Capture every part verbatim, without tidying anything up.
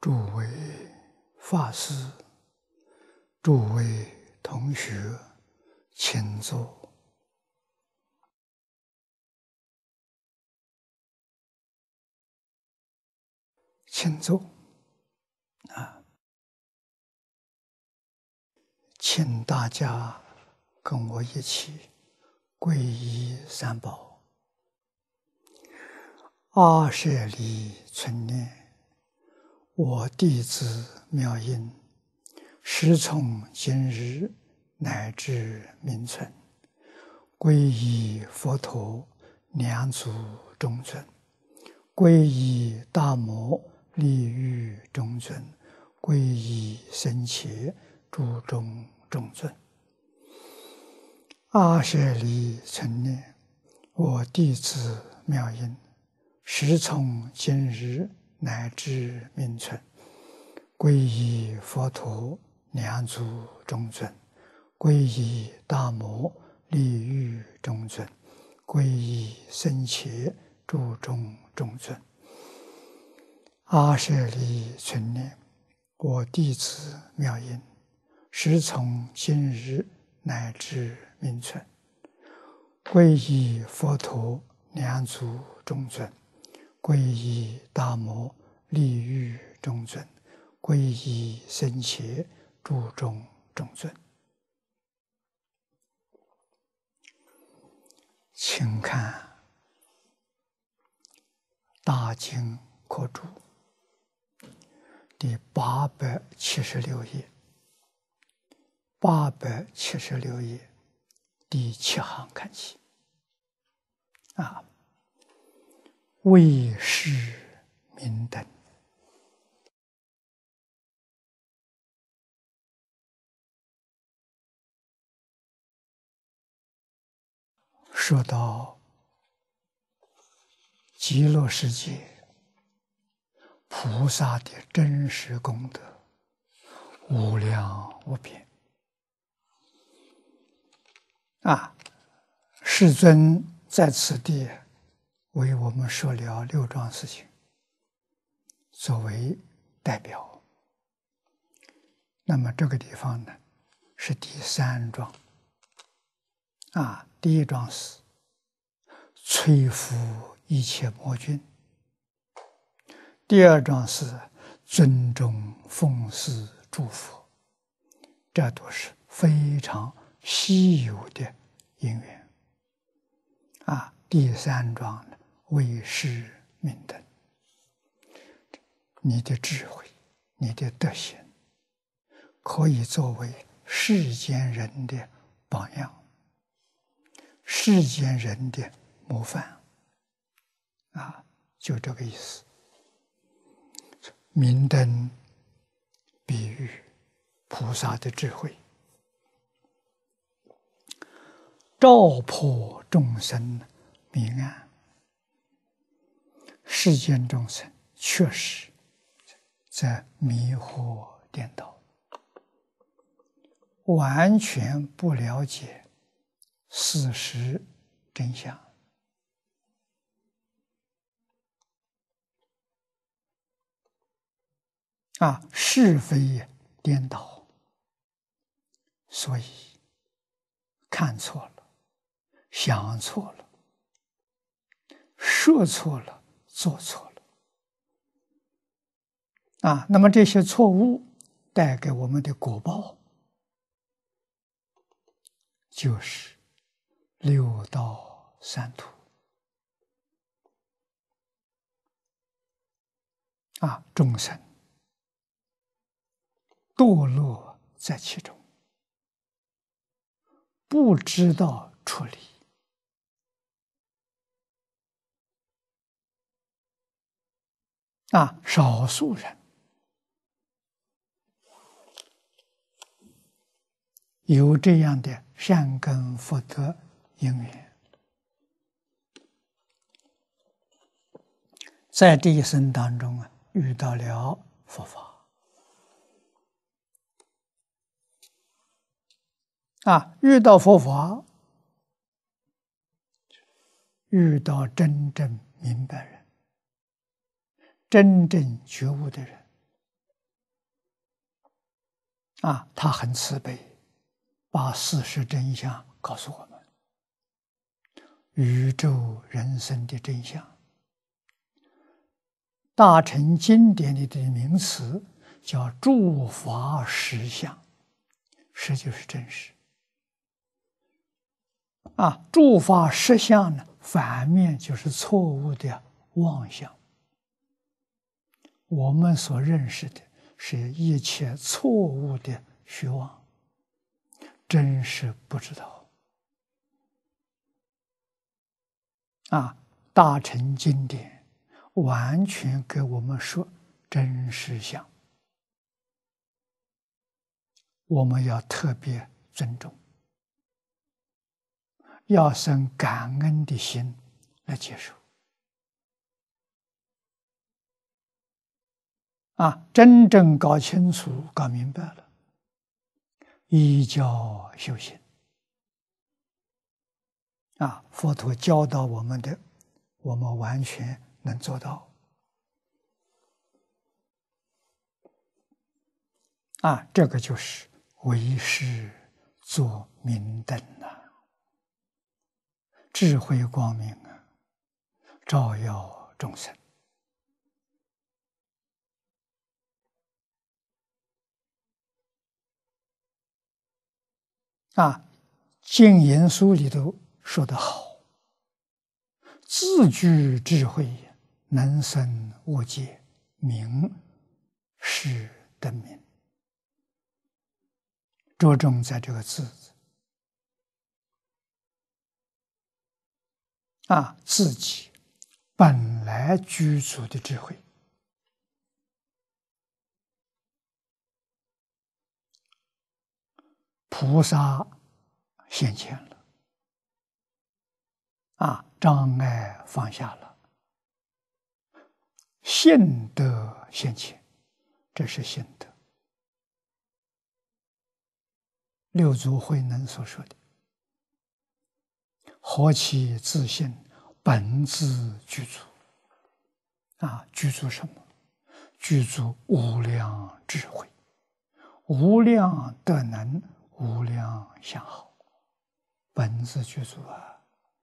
诸位法师、诸位同学，请坐。请坐啊！请大家跟我一起皈依三宝。阿舍利存念，我弟子妙音，时从今日乃至明存，皈依佛陀、两祖中尊，皈依大摩利欲中尊，皈依僧伽诸众中尊。阿舍利存念，我弟子妙音，时从今日乃至明存，皈依佛陀、两祖中尊，皈依大摩利欲中尊，皈依僧伽诸众中尊。阿舍利存念，我弟子妙音，时从今日乃至明存，皈依佛陀、两祖中尊，皈依大摩利欲中尊，皈依僧伽诸众中尊。请看大经课注第八百七十六页，八百七十六页第七行看起啊，为是明灯。说到极乐世界菩萨的真实功德，无量无边啊！世尊在此地为我们说了六桩事情，作为代表。那么这个地方呢，是第三桩啊。第一桩是摧伏一切魔君，第二桩是尊重奉事诸佛，这都是非常稀有的因缘啊。第三桩呢，为是明灯，你的智慧、你的德行，可以作为世间人的榜样，世间人的模范啊，就这个意思。明灯比喻菩萨的智慧，照破众生明暗。世间众生确实在迷惑颠倒，完全不了解事实真相啊，是非颠倒，所以看错了，想错了，说错了，做错了啊。那么这些错误带给我们的果报，就是六道三途啊，众生堕落在其中，不知道处理啊，少数人有这样的善根福德因缘，在这一生当中啊，遇到了佛法啊，遇到佛法，遇到真正明白人、真正觉悟的人， 啊，他很慈悲，把事实真相告诉我们，宇宙人生的真相。大乘经典里的名词叫诸法实相，实就是真实。啊，诸法实相呢，反面就是错误的妄想。我们所认识的是一切错误的虚妄，真是不知道。啊，大乘经典完全给我们说真实相，我们要特别尊重，要生感恩的心来接受。啊，真正搞清楚、搞明白了，依教修行。啊，佛陀教导我们的，我们完全能做到。啊，这个就是为师作明灯啊，智慧光明啊，照耀众生。啊，净言书里头说得好，自具智慧，能生无界，名是灯明。着重在这个字字。啊，自己本来具足的智慧，菩萨现前了，啊，障碍放下了，信德现前，这是信德。六祖慧能所说的“何其自信，本自具足”。啊，具足什么？具足无量智慧，无量德能，无量相好，本自具足啊！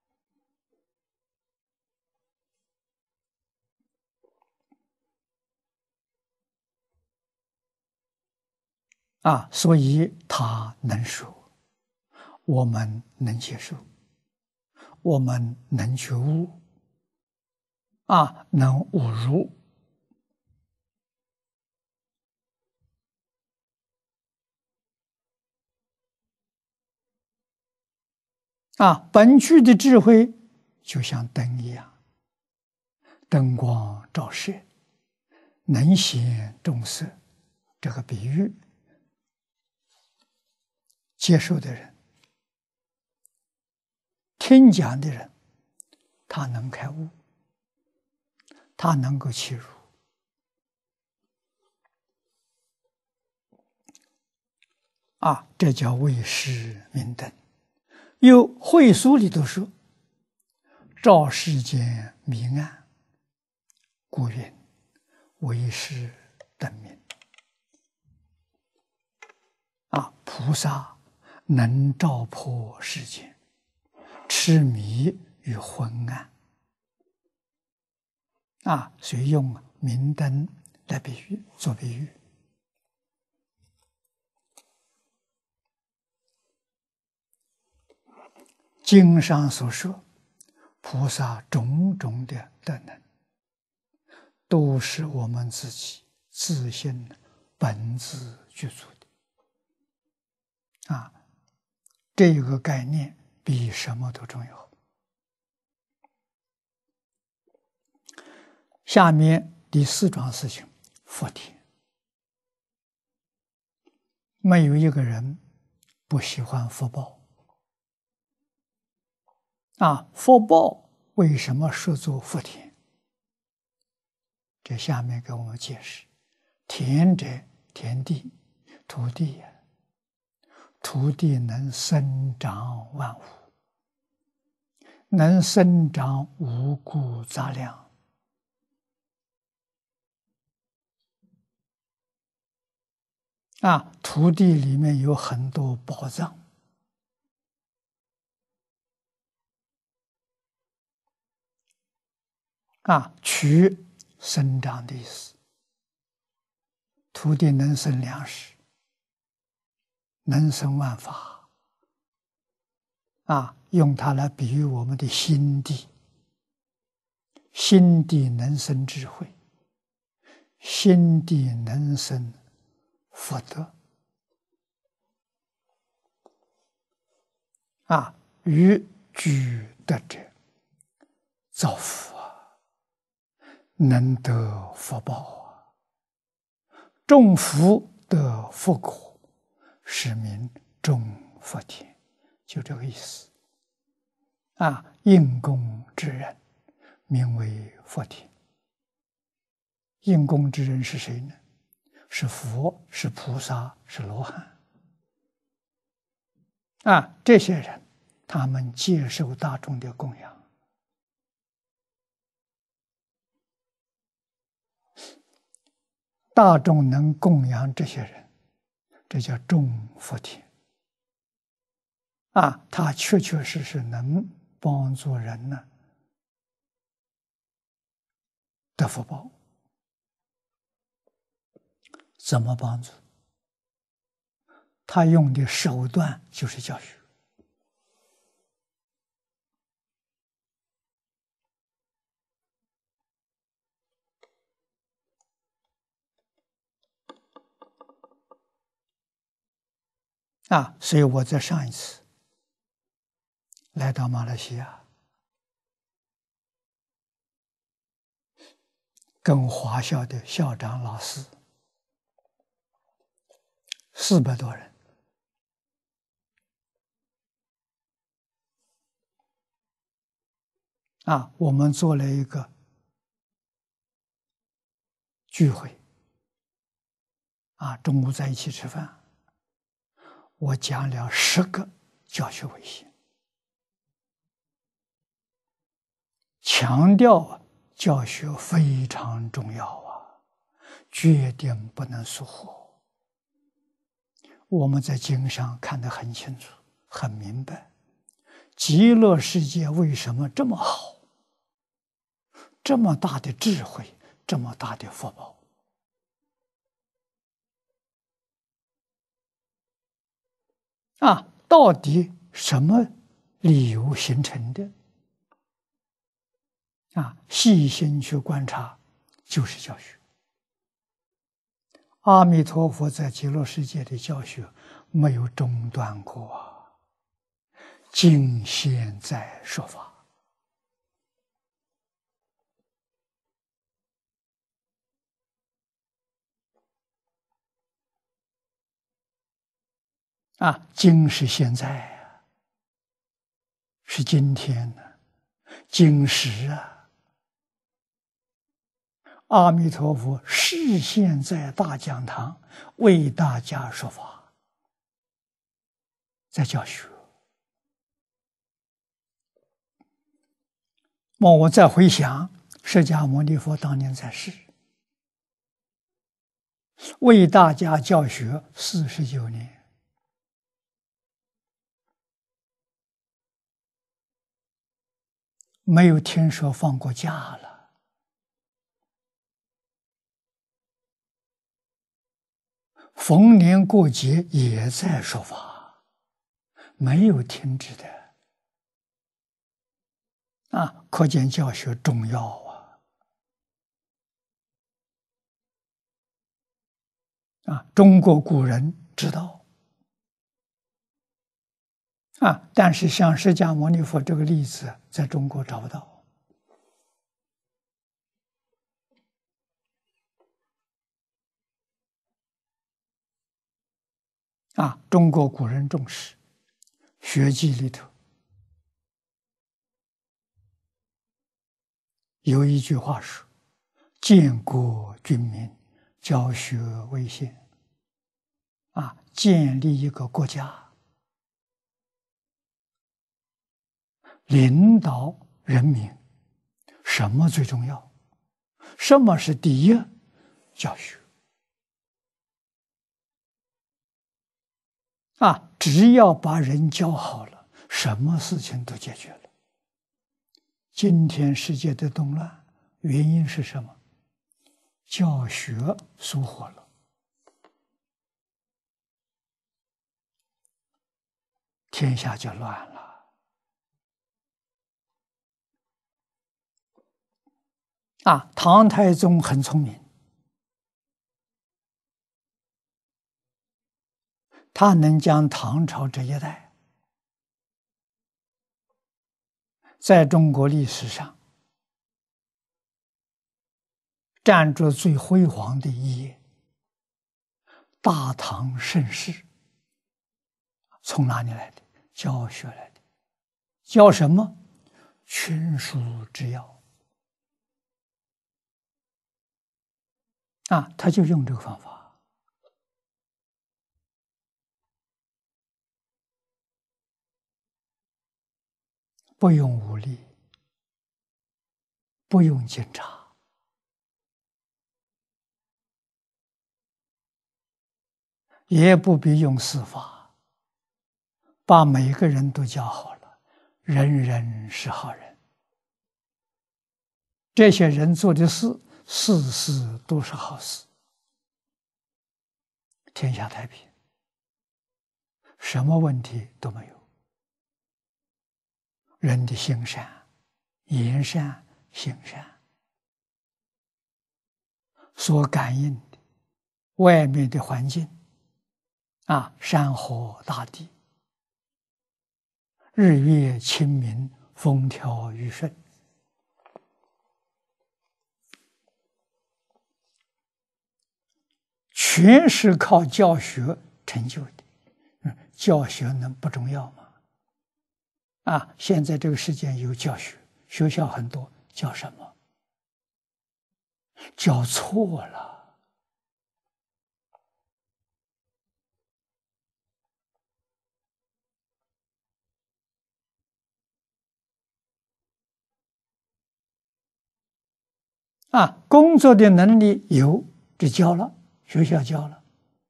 啊，所以他能说，我们能接受，我们能觉悟，啊，能悟入。啊，本具的智慧就像灯一样，灯光照射，能显众色。这个比喻，接受的人、听讲的人，他能开悟，他能够切入。啊，这叫为师明灯。有慧书里头说，照世间明暗，故云为师灯明。啊，菩萨能照破世间痴迷与昏暗。啊，所以用明灯来比喻，做比喻。经上所说，菩萨种种的德能，都是我们自己自性本自具足的。啊，这个概念比什么都重要。下面第四桩事情，福田。没有一个人不喜欢福报。啊，福报为什么说作福田？这下面给我们解释：田者，田地，土地呀，土地能生长万物，能生长五谷杂粮。 啊，土地里面有很多宝藏。啊，取生长的意思。土地能生粮食，能生万法。啊，用它来比喻我们的心地。心地能生智慧，心地能生福德。啊，于具德者，造福啊，能得福报啊，种福得福果，是名种福田，就这个意思。啊，应供之人，名为福田。应供之人是谁呢？是佛，是菩萨，是罗汉。啊，这些人，他们接受大众的供养。大众能供养这些人，这叫种福田。啊，他确确实实能帮助人呢得福报。怎么帮助？他用的手段就是教学。啊，所以我在上一次来到马来西亚，跟华校的校长、老师四百多人，啊，我们做了一个聚会，啊，中午在一起吃饭。我讲了十个教学维系，强调啊，教学非常重要啊，决定不能疏忽。我们在经上看得很清楚、很明白，极乐世界为什么这么好，这么大的智慧，这么大的福报。啊，到底什么理由形成的？啊，细心去观察，就是教学。阿弥陀佛在极乐世界的教学没有中断过啊，今现在说法。啊，今是现在啊，是今天呢、啊，今时啊。阿弥陀佛示现在大讲堂，为大家说法，在教学。那我再回想，释迦牟尼佛当年在世，为大家教学四十九年，没有听说放过假了。逢年过节也在说法，没有停止的。啊，可见教学重要啊！啊，中国古人知道。啊，但是像释迦牟尼佛这个例子，在中国找不到。啊，中国古人重视，学记里头有一句话说：“建国军民，教学为先。”啊，建立一个国家，领导人民，什么最重要？什么是第一？教学。 啊，只要把人教好了，什么事情都解决了。今天世界的动乱，原因是什么？教学疏忽了，天下就乱了。啊，唐太宗很聪明，他能将唐朝这一代在中国历史上占着最辉煌的一页。大唐盛世从哪里来的？教学来的。教什么？群书之要。啊，他就用这个方法，不用武力，不用警察，也不必用司法，把每个人都教好了，人人是好人。这些人做的事，事事都是好事，天下太平，什么问题都没有。人的心善，言善，行善，所感应的外面的环境啊，山河大地，日月清明，风调雨顺，全是靠教学成就的。嗯，教学能不重要吗？啊，现在这个世界有教学，学校很多，教什么？教错了。啊，工作的能力有，就教了，学校教了。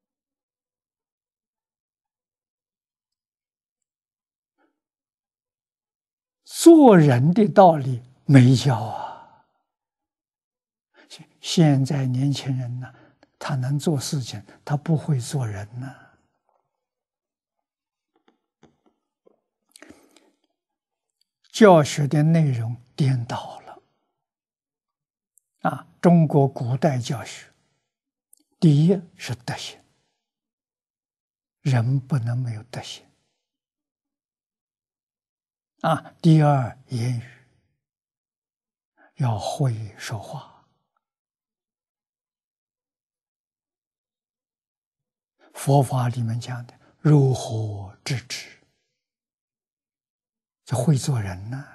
做人的道理没教啊！现在年轻人呢，他能做事情，他不会做人呢。教学的内容颠倒了。啊，中国古代教学，第一是德行，人不能没有德行。啊，第二言语，要会说话。佛法里面讲的如何制止，就会做人呢。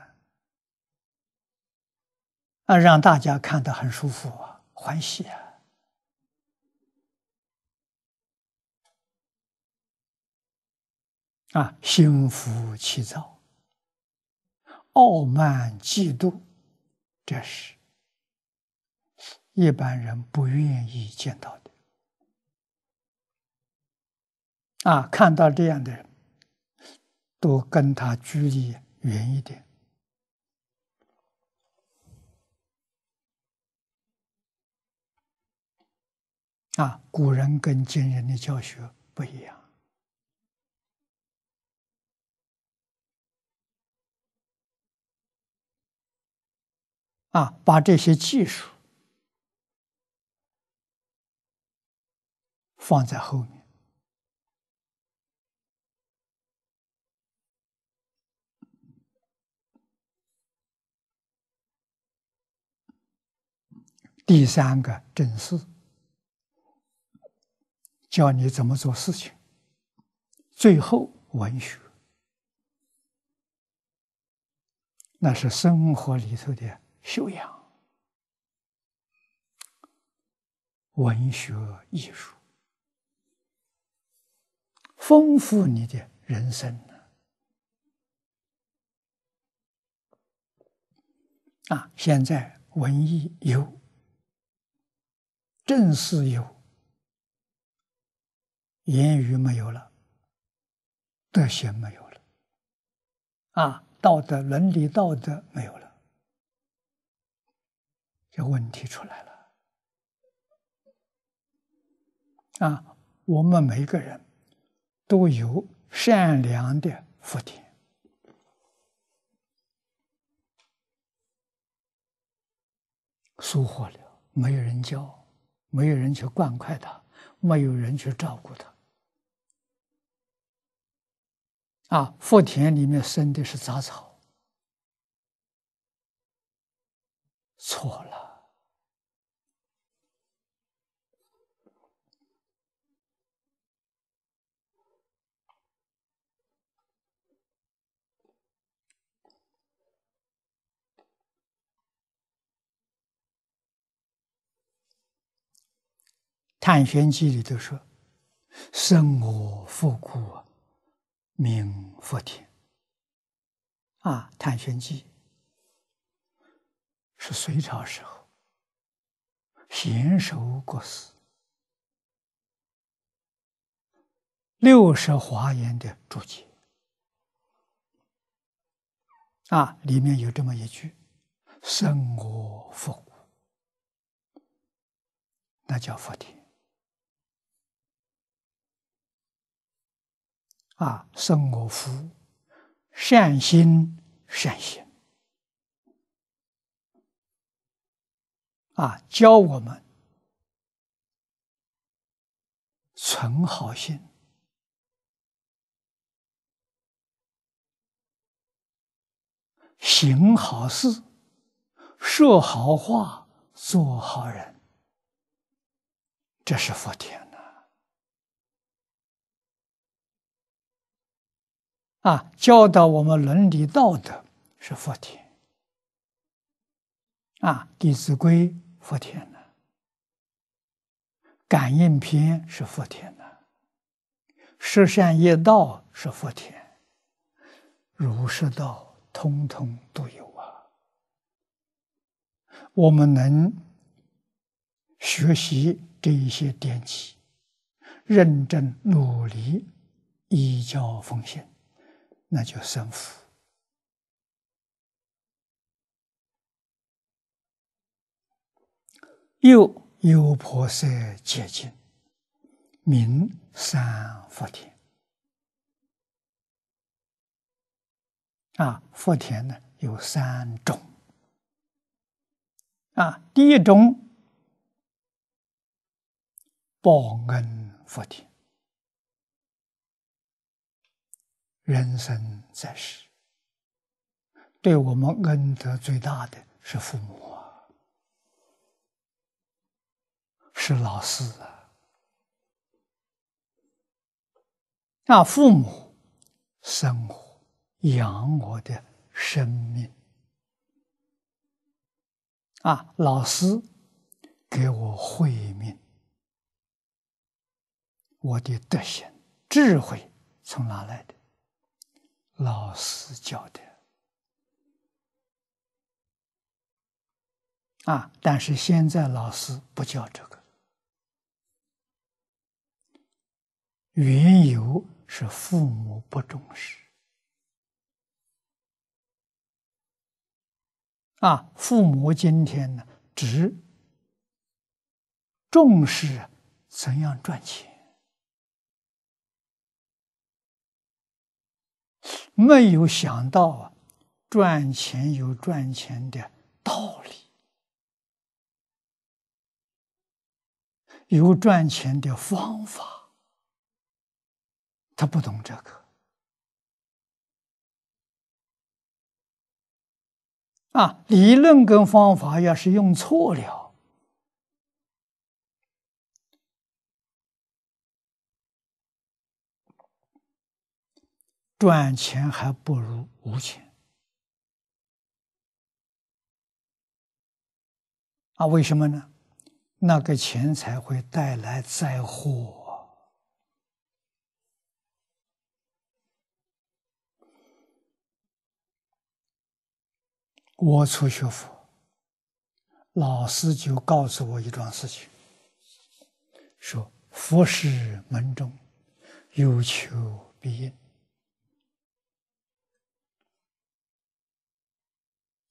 啊，让大家看得很舒服啊，欢喜啊。啊，心浮气躁、傲慢嫉妒，这是一般人不愿意见到的。啊，看到这样的人，都跟他距离远一点。啊，古人跟今人的教学不一样。啊，把这些技术放在后面。第三个正事，教你怎么做事情。最后文学，那是生活里头的修养，文学艺术，丰富你的人生。啊，现在文艺有，正事有，言语没有了。 德行没有了，啊，道德伦理道德没有了，这问题出来了。啊，我们每个人都有善良的福田，疏忽了，没有人教，没有人去灌溉它，没有人去照顾它。啊，福田里面生的是杂草，错了。《探玄记》里头说：“生我复故，名福田。”啊，《探玄记》是隋朝时候贤首过世，六十华严的注解啊，里面有这么一句：“生我复故”，那叫福田。啊，生我福，善心善行。啊，教我们存好心，行好事，说好话，做好人，这是福田呐！啊，教导我们伦理道德是福田。啊，《弟子规》福田呐，感应篇是福田呐，十善业道是福田，儒释道通通都有啊。我们能学习这一些典籍，认真努力，依教奉行，那就生福。又有婆塞戒经，名三福田。啊，福田呢有三种。啊，第一种报恩福田，人生在世，对我们恩德最大的是父母啊，是老师啊。啊，父母生活养我的生命，啊，老师给我慧命，我的德行智慧从哪来的？老师教的。啊，但是现在老师不教这个，缘由是父母不重视。啊，父母今天呢，只重视怎样赚钱，没有想到啊，赚钱有赚钱的道理，有赚钱的方法，他不懂这个。啊，理论跟方法要是用错了，赚钱还不如无钱。啊，为什么呢？那个钱才会带来灾祸。我初学佛，老师就告诉我一桩事情，说佛事门中有求必应。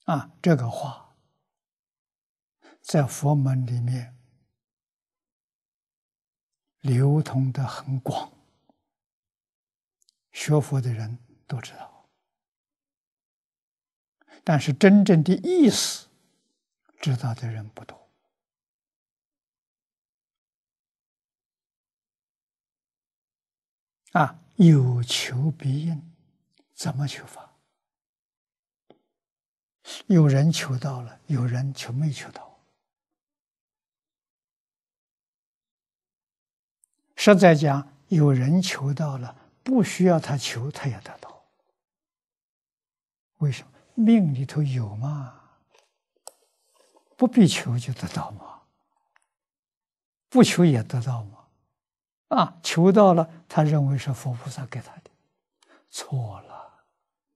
啊，这个话在佛门里面流通的很广，学佛的人都知道，但是真正的意思知道的人不多。啊，有求必应，怎么求法？有人求到了，有人求没求到。实在讲，有人求到了，不需要他求，他也得到。为什么？命里头有嘛，不必求就得到嘛，不求也得到嘛。啊，求到了，他认为是佛菩萨给他的，错了。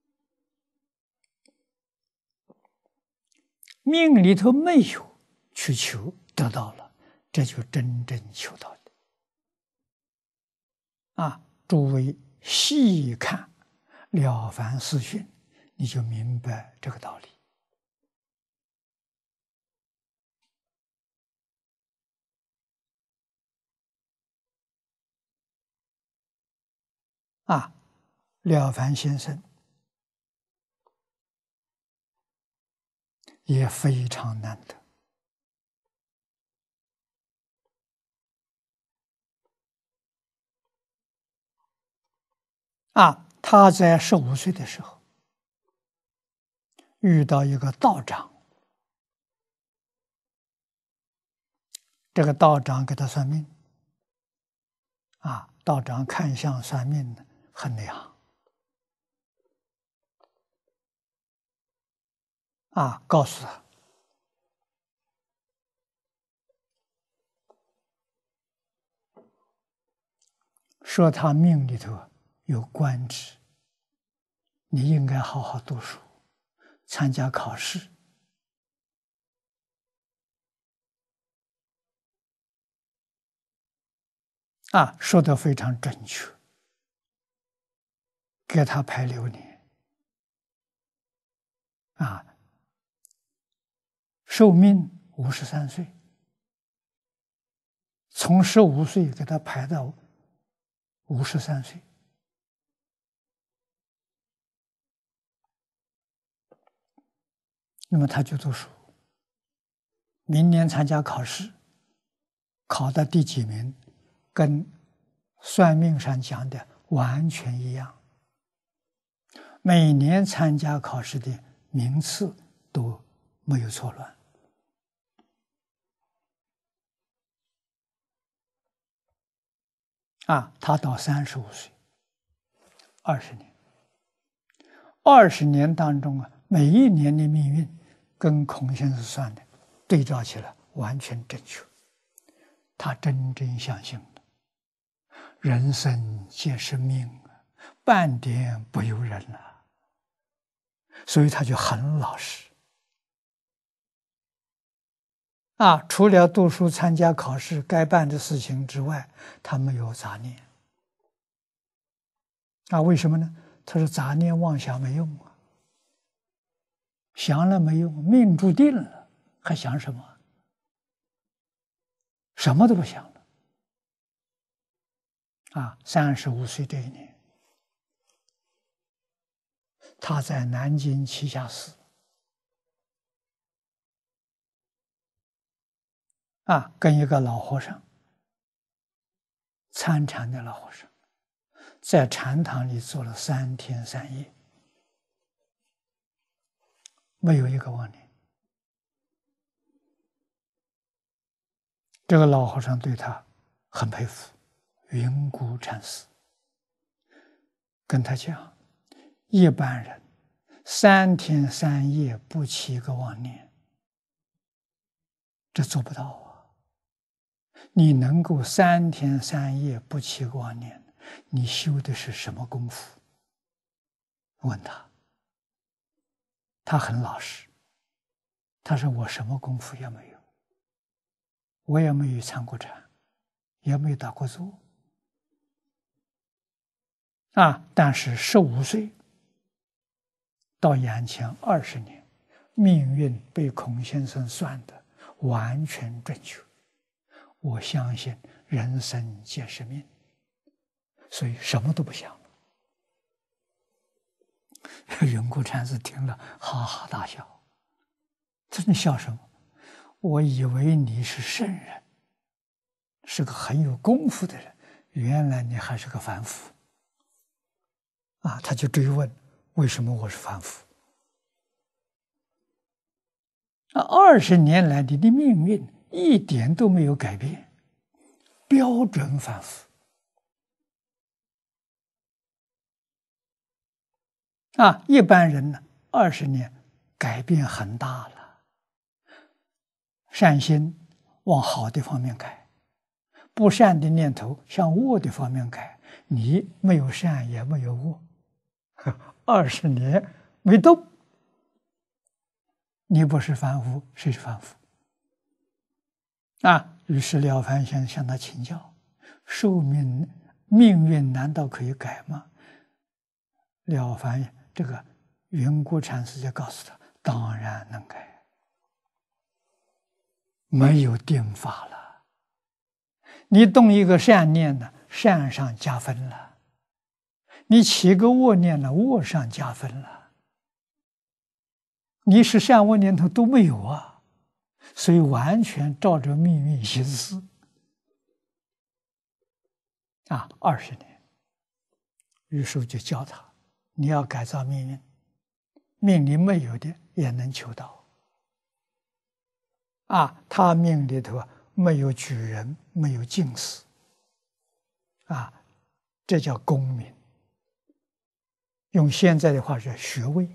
命里头没有去求，得到了，这就真正求到的。啊，诸位细看《了凡四训》，你就明白这个道理。啊，了凡先生也非常难得。啊，他在十五岁的时候遇到一个道长，这个道长给他算命。啊，道长看相算命的很内行。啊，告诉他说他命里头有官职，你应该好好读书，参加考试。啊，说得非常准确，给他排流年。啊，寿命五十三岁，从十五岁给他排到五十三岁。那么他就读书，明年参加考试，考到第几名，跟算命上讲的完全一样。每年参加考试的名次都没有错乱。啊，他到三十五岁，二十年，二十年当中啊，每一年的命运跟孔先生算的对照起来完全正确。他真正相信了，人生皆是命，半点不由人了，所以他就很老实。啊，除了读书、参加考试该办的事情之外，他没有杂念。啊，为什么呢？他说杂念妄想没用啊，想了没用，命注定了，还想什么？什么都不想了。啊，三十五岁这一年，他在南京栖霞寺啊，跟一个老和尚，参禅的老和尚，在禅堂里坐了三天三夜，没有一个妄念。这个老和尚对他很佩服，云谷禅师跟他讲，一般人三天三夜不起一个妄念，这做不到啊。你能够三天三夜不起个妄念，你修的是什么功夫？问他，他很老实，他说我什么功夫也没有，我也没有参过禅，也没有打过坐啊。但是十五岁到眼前二十年， 命运被孔先生算的完全准确。我相信人生皆是命，所以什么都不想。云谷禅师听了哈哈大笑，这你笑什么？我以为你是圣人，是个很有功夫的人，原来你还是个凡夫。啊，他就追问为什么我是凡夫？啊，二十年来你的命运一点都没有改变，标准凡夫。啊，一般人呢，二十年改变很大了。善心往好的方面改，不善的念头向恶的方面改。你没有善也没有恶，二十年没动，你不是凡夫，谁是凡夫？啊！于是了凡先生向他请教：寿命命运难道可以改吗？了凡这个云谷禅师就告诉他：当然能改，没有定法了。你动一个善念呢，善上加分了；你起个恶念呢，恶上加分了。你是善恶念头都没有啊，所以完全照着命运行事。啊，二十年，于是就教他。你要改造命运，命里没有的也能求到。啊，他命里头没有举人，没有进士，啊，这叫功名。用现在的话是学位。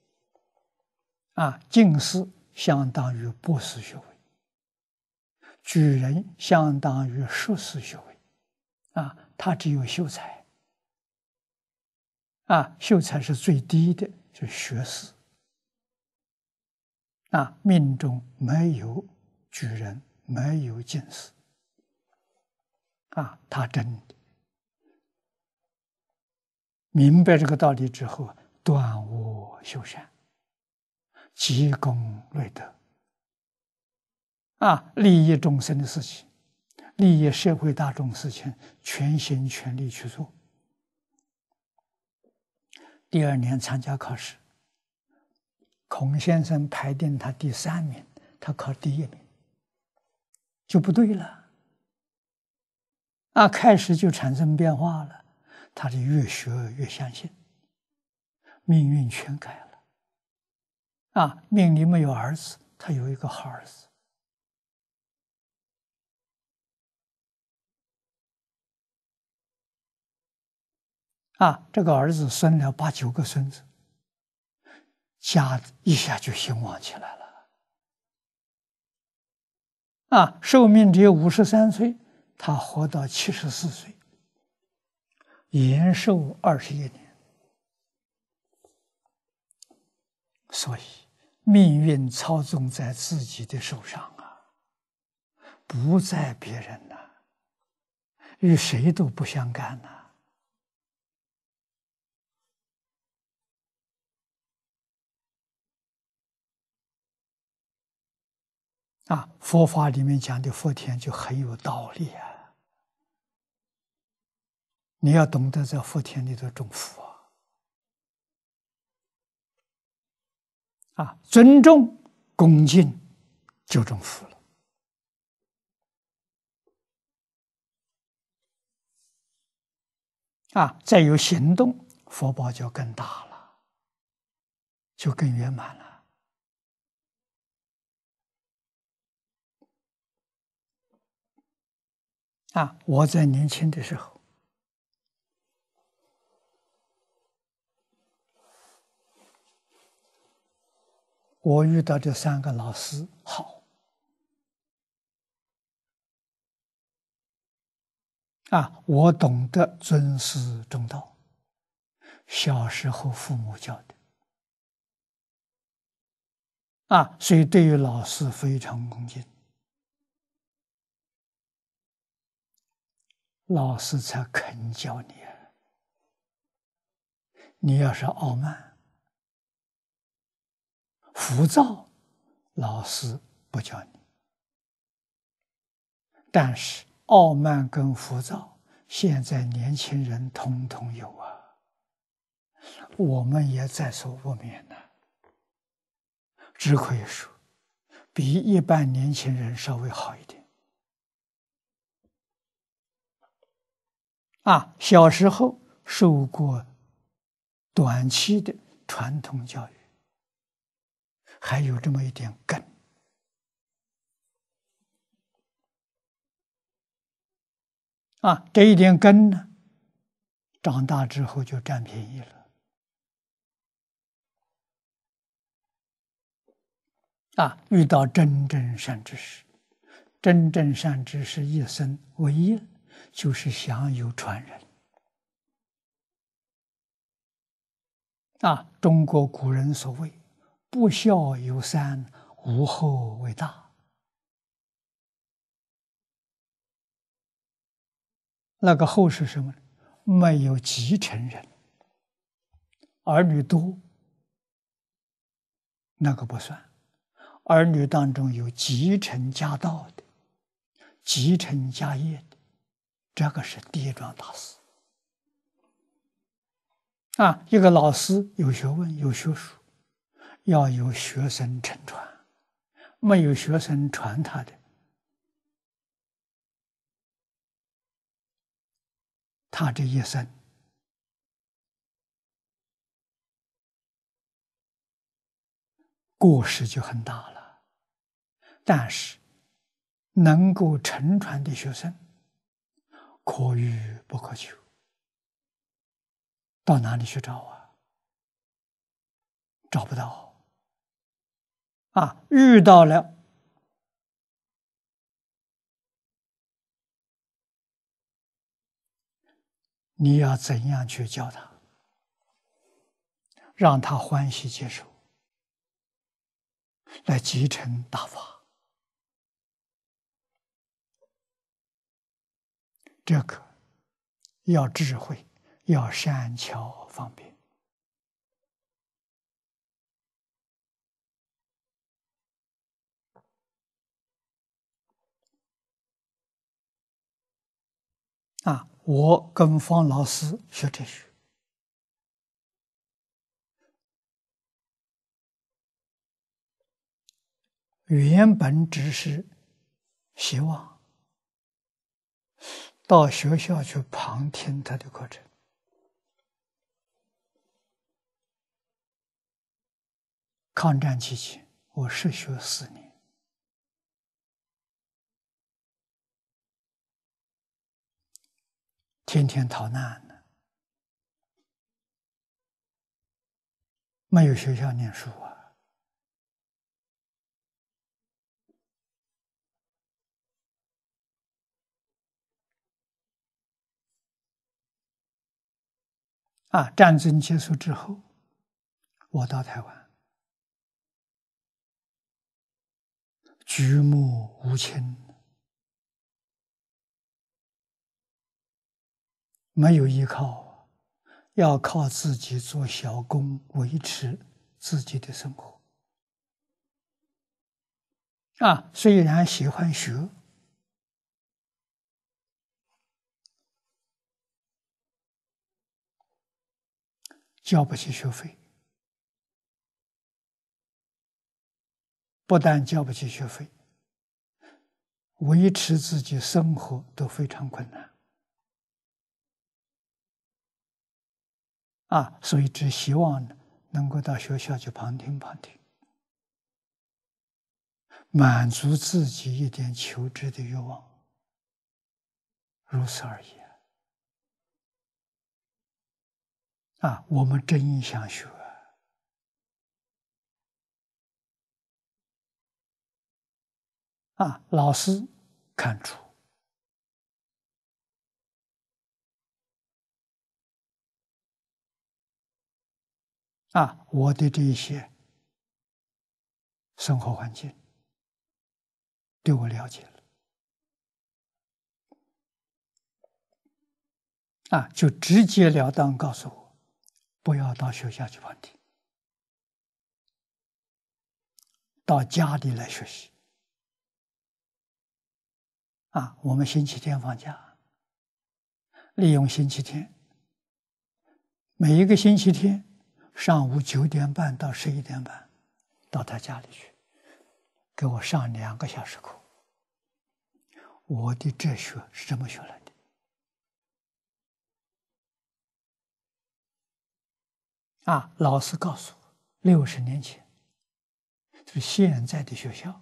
啊，进士相当于博士学位，举人相当于硕士学位。啊，他只有秀才。啊，秀才是最低的，就是学士。啊，命中没有举人，没有进士。啊，他真的明白这个道理之后，断恶修善，积功累德。啊，利益众生的事情，利益社会大众事情，全心全力去做。第二年参加考试，孔先生排定他第三名，他考第一名，就不对了。啊，开始就产生变化了，他就越学越相信，命运全改了。啊，命里没有儿子，他有一个好儿子。啊，这个儿子生了八九个孙子，家一下就兴旺起来了。啊，寿命只有五十三岁，他活到七十四岁，延寿二十一年。所以，命运操纵在自己的手上啊，不在别人呐、啊，与谁都不相干呐、啊。啊，佛法里面讲的福田就很有道理啊！你要懂得在福田里头种福啊！啊，尊重、恭敬，就种福了。啊，再有行动，福报就更大了，就更圆满了。啊，我在年轻的时候，我遇到这三个老师好。啊，我懂得尊师重道，小时候父母教的。啊，所以对于老师非常恭敬。老师才肯教你啊！你要是傲慢， 浮躁，老师不教你。但是傲慢跟浮躁，现在年轻人统统有啊，我们也在所不免呢。只可以说，比一般年轻人稍微好一点。啊，小时候受过短期的传统教育，还有这么一点根。啊，这一点根呢，长大之后就占便宜了。啊，遇到真正善知识，真正善知识一生唯一就是想有传人。啊，中国古人所谓“不孝有三，无后为大”。那个后是什么呢？没有继承人，儿女多，那个不算。儿女当中有继承家道的、继承家业的，这个是第一桩大事。啊，一个老师有学问、有学术，要有学生承传，没有学生传他的，他这一生过失就很大了。但是能够承传的学生，可遇不可求。到哪里去找啊？找不到。啊，遇到了，你要怎样去教他，让他欢喜接受，来继承大法？这个要智慧，要善巧方便。啊，我跟方老师学哲学，原本只是希望到学校去旁听他的课程。抗战期间，我实学四年，天天逃难呢，没有学校念书啊。啊，战争结束之后，我到台湾，举目无亲，没有依靠，要靠自己做小工维持自己的生活。啊，虽然喜欢学，交不起学费，不但交不起学费，维持自己生活都非常困难。啊，所以只希望能够到学校去旁听旁听，满足自己一点求知的欲望，如此而已。啊，我们真想学啊！老师看出啊，我的这些生活环境对我了解了，啊，就直截了当告诉我，不要到学校去旁听。 到家里来学习。啊，我们星期天放假，利用星期天，每一个星期天上午九点半到十一点半，到他家里去，给我上两个小时课。我的哲学是这么学来的。啊，老师告诉我，六十年前，是现在的学校，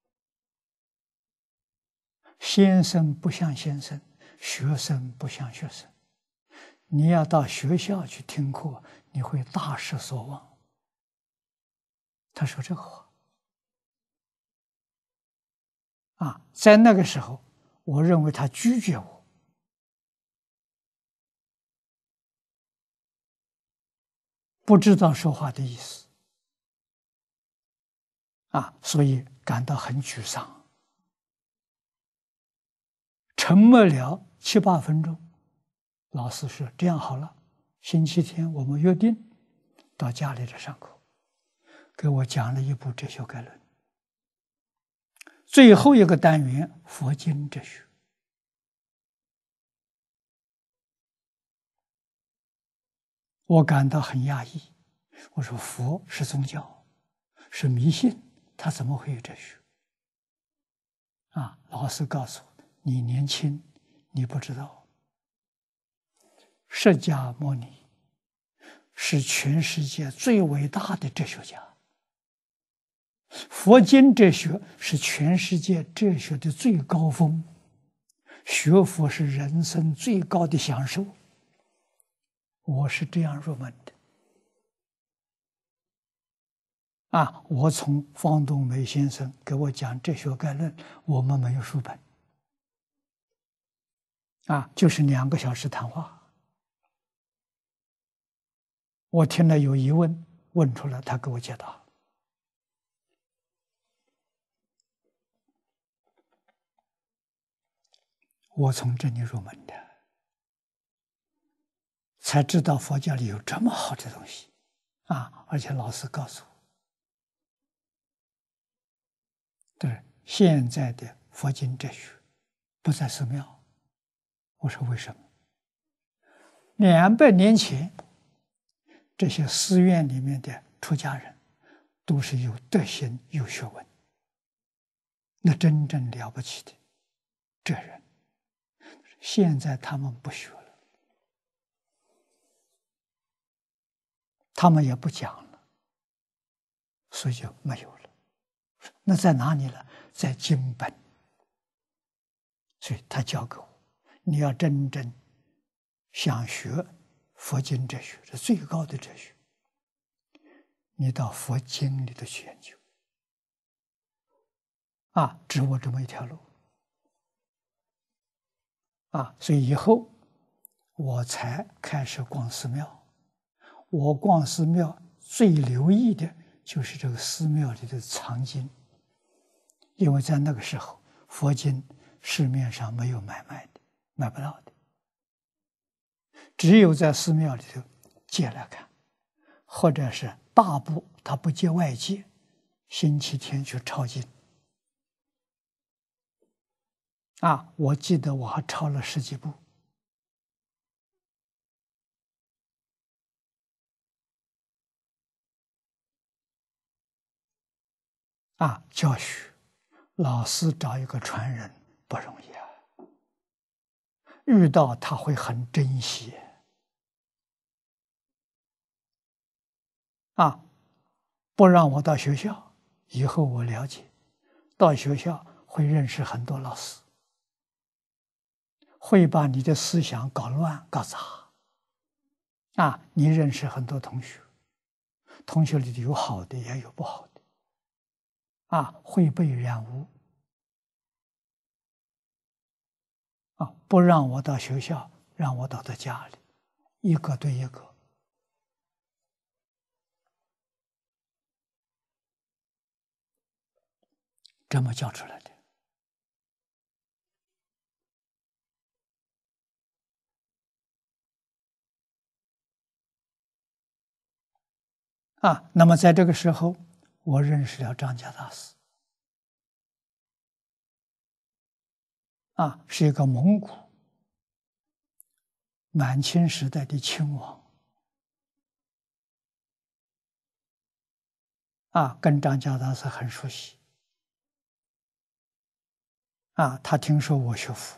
先生不像先生，学生不像学生。你要到学校去听课，你会大失所望。他说这个话。啊，在那个时候，我认为他拒绝我，不知道说话的意思。啊，所以感到很沮丧，沉默了七八分钟。老师说：“这样好了，星期天我们约定到家里来上课。”给我讲了一部哲学概论，最后一个单元佛经哲学。我感到很压抑。我说佛是宗教，是迷信，他怎么会有哲学？啊，老师告诉我，你年轻，你不知道，释迦牟尼是全世界最伟大的哲学家，佛经哲学是全世界哲学的最高峰，学佛是人生最高的享受。我是这样入门的。啊，我从方东梅先生给我讲哲学概论，我们没有书本。啊，就是两个小时谈话。我听了有疑问，问出来，他给我解答。我从这里入门的，才知道佛教里有这么好的东西。啊，而且老师告诉我，对，现在的佛经哲学不在寺庙。我说为什么？两百年前，这些寺院里面的出家人都是有德行、有学问，那真正了不起的哲人。现在他们不学了，他们也不讲了，所以就没有了。那在哪里呢？在经本。所以他教给我，你要真正想学佛经哲学，是最高的哲学，你到佛经里头去研究。啊，指我这么一条路。啊，所以以后我才开始逛寺庙。我逛寺庙最留意的就是这个寺庙里的藏经，因为在那个时候佛经市面上没有买卖的，买不到的，只有在寺庙里头借来看，或者是大部他不借外借，星期天去抄经。啊，我记得我还抄了十几部。啊，教学老师找一个传人不容易啊，遇到他会很珍惜。啊，不让我到学校，以后我了解，到学校会认识很多老师，会把你的思想搞乱搞砸。啊，你认识很多同学，同学里有好的也有不好的。啊，会被染污。啊，不让我到学校，让我到他家里，一个对一个。这么教出来的。啊，那么在这个时候， 我认识了张家大师，啊，是一个蒙古满清时代的亲王，啊，跟张家大师很熟悉，啊，他听说我学佛，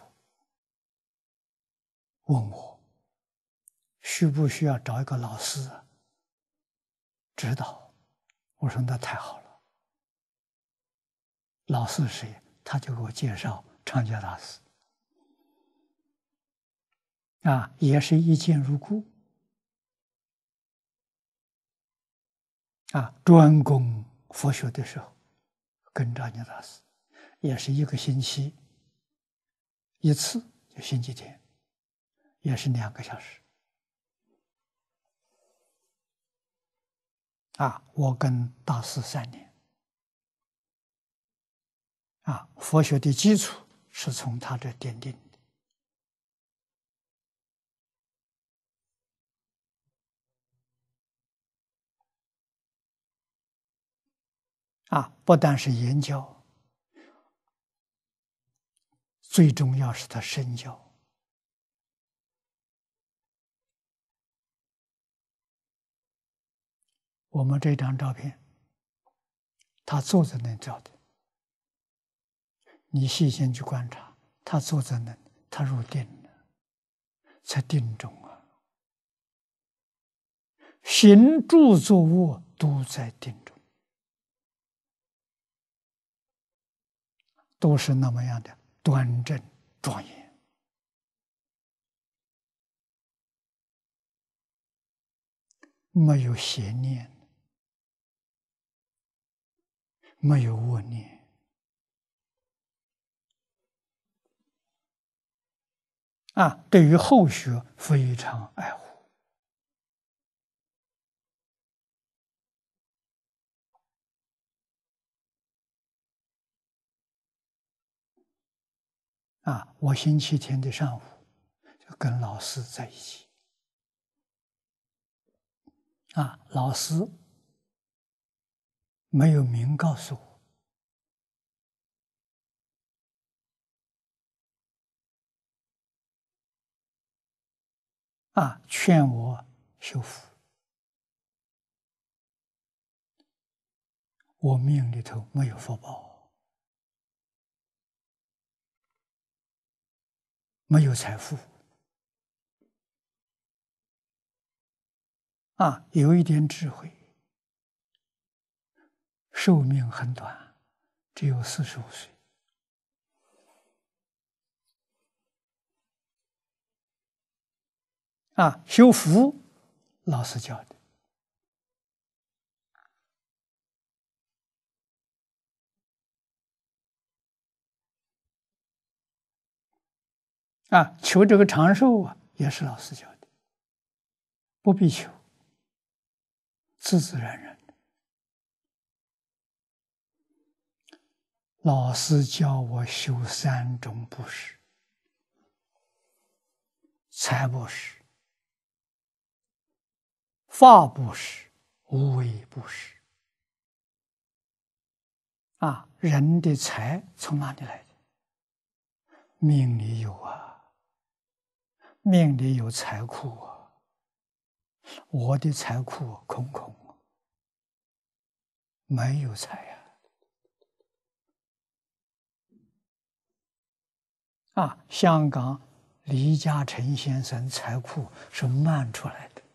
问我需不需要找一个老师指导，我说那太好了。老师是谁？他就给我介绍张家大师，啊，也是一见如故，啊，专攻佛学的时候，跟张家大师也是一个星期一次，就星期天，也是两个小时，啊，我跟大师三年，啊，佛学的基础是从他这奠定的。啊，不但是言教，最重要是他身教。我们这张照片，他坐在那照的，你细心去观察，他坐在那，他入定了，在定中啊，行住坐卧都在定中，都是那么样的端正庄严。没有邪念，没有恶念，啊，对于后学非常爱护。啊，我星期天的上午就跟老师在一起，啊，老师没有明告诉我，啊，劝我修福。我命里头没有福报，没有财富，啊，有一点智慧，寿命很短，只有四十五岁。啊，修福，老师教的。啊，求这个长寿啊，也是老师教的，不必求，自自然然的。老师教我修三种布施：财布施、法布施、无为布施。啊，人的财从哪里来的？命里有啊，命里有财库啊。我的财库空空，没有财呀。啊，香港李嘉诚先生财库是漫出来的。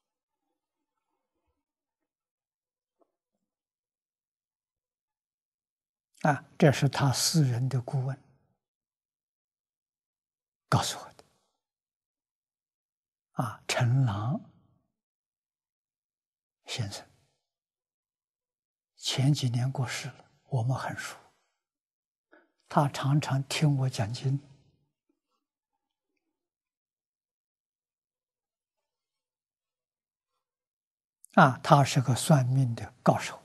啊，这是他私人的顾问告诉我的。啊，陈郎先生前几年过世了，我们很熟。他常常听我讲经。啊，他是个算命的高手。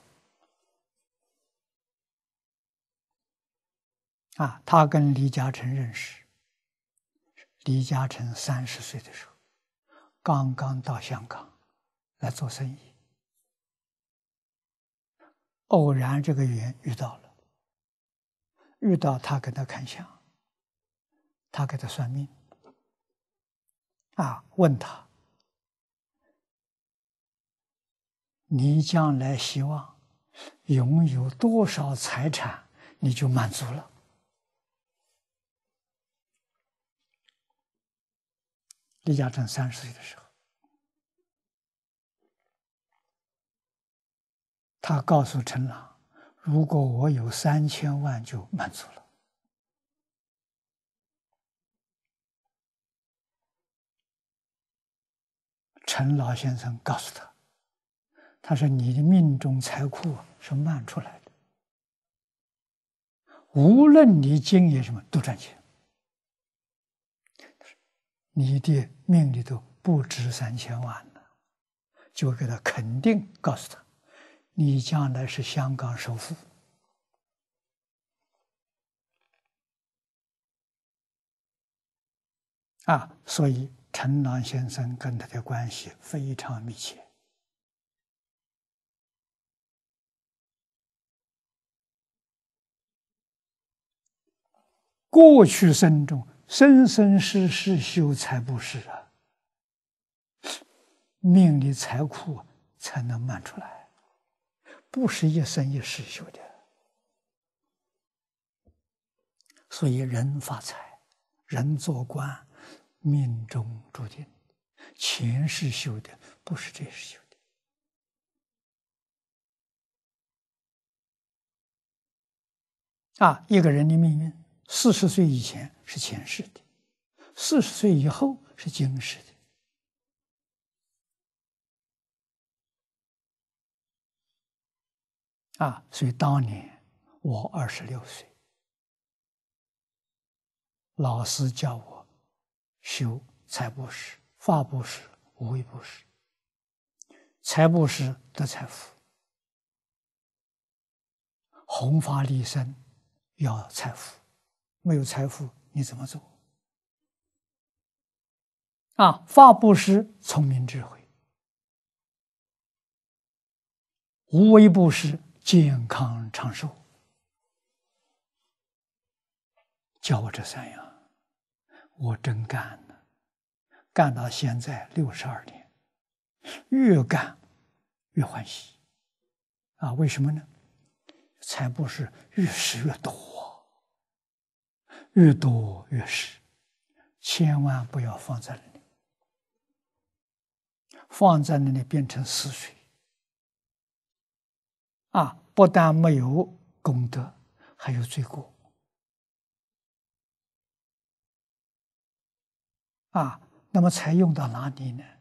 啊，他跟李嘉诚认识。李嘉诚三十岁的时候，刚刚到香港来做生意。 偶然这个缘遇到了，遇到他给他看相，他给他算命，啊，问他，你将来希望拥有多少财产，你就满足了。李嘉诚三十岁的时候，他告诉陈朗，如果我有三千万就满足了。陈老先生告诉他，他说你的命中财库是慢出来的，无论你经营什么都赚钱，你的命里头不值三千万呢，就给他肯定，告诉他，你将来是香港首富。啊，所以陈朗先生跟他的关系非常密切。过去生中生生世世修财布施啊，命里财库才能慢出来，不是一生一世修的。所以人发财，人做官，命中注定，前世修的不是这世修的。啊，一个人的命运，四十岁以前是前世的，四十岁以后是今世的。啊，所以当年我二十六岁，老师叫我修财布施、法布施、无为布施。财布施得财富，弘法利生要财富，没有财富你怎么做？啊，法布施聪明智慧，无为布施健康长寿。教我这三样，我真干了，干到现在六十二年，越干越欢喜。啊，为什么呢？财布施越施越多，越多越施，千万不要放在那里，放在那里变成死水。啊，不但没有功德，还有罪过。啊，那么才用到哪里呢？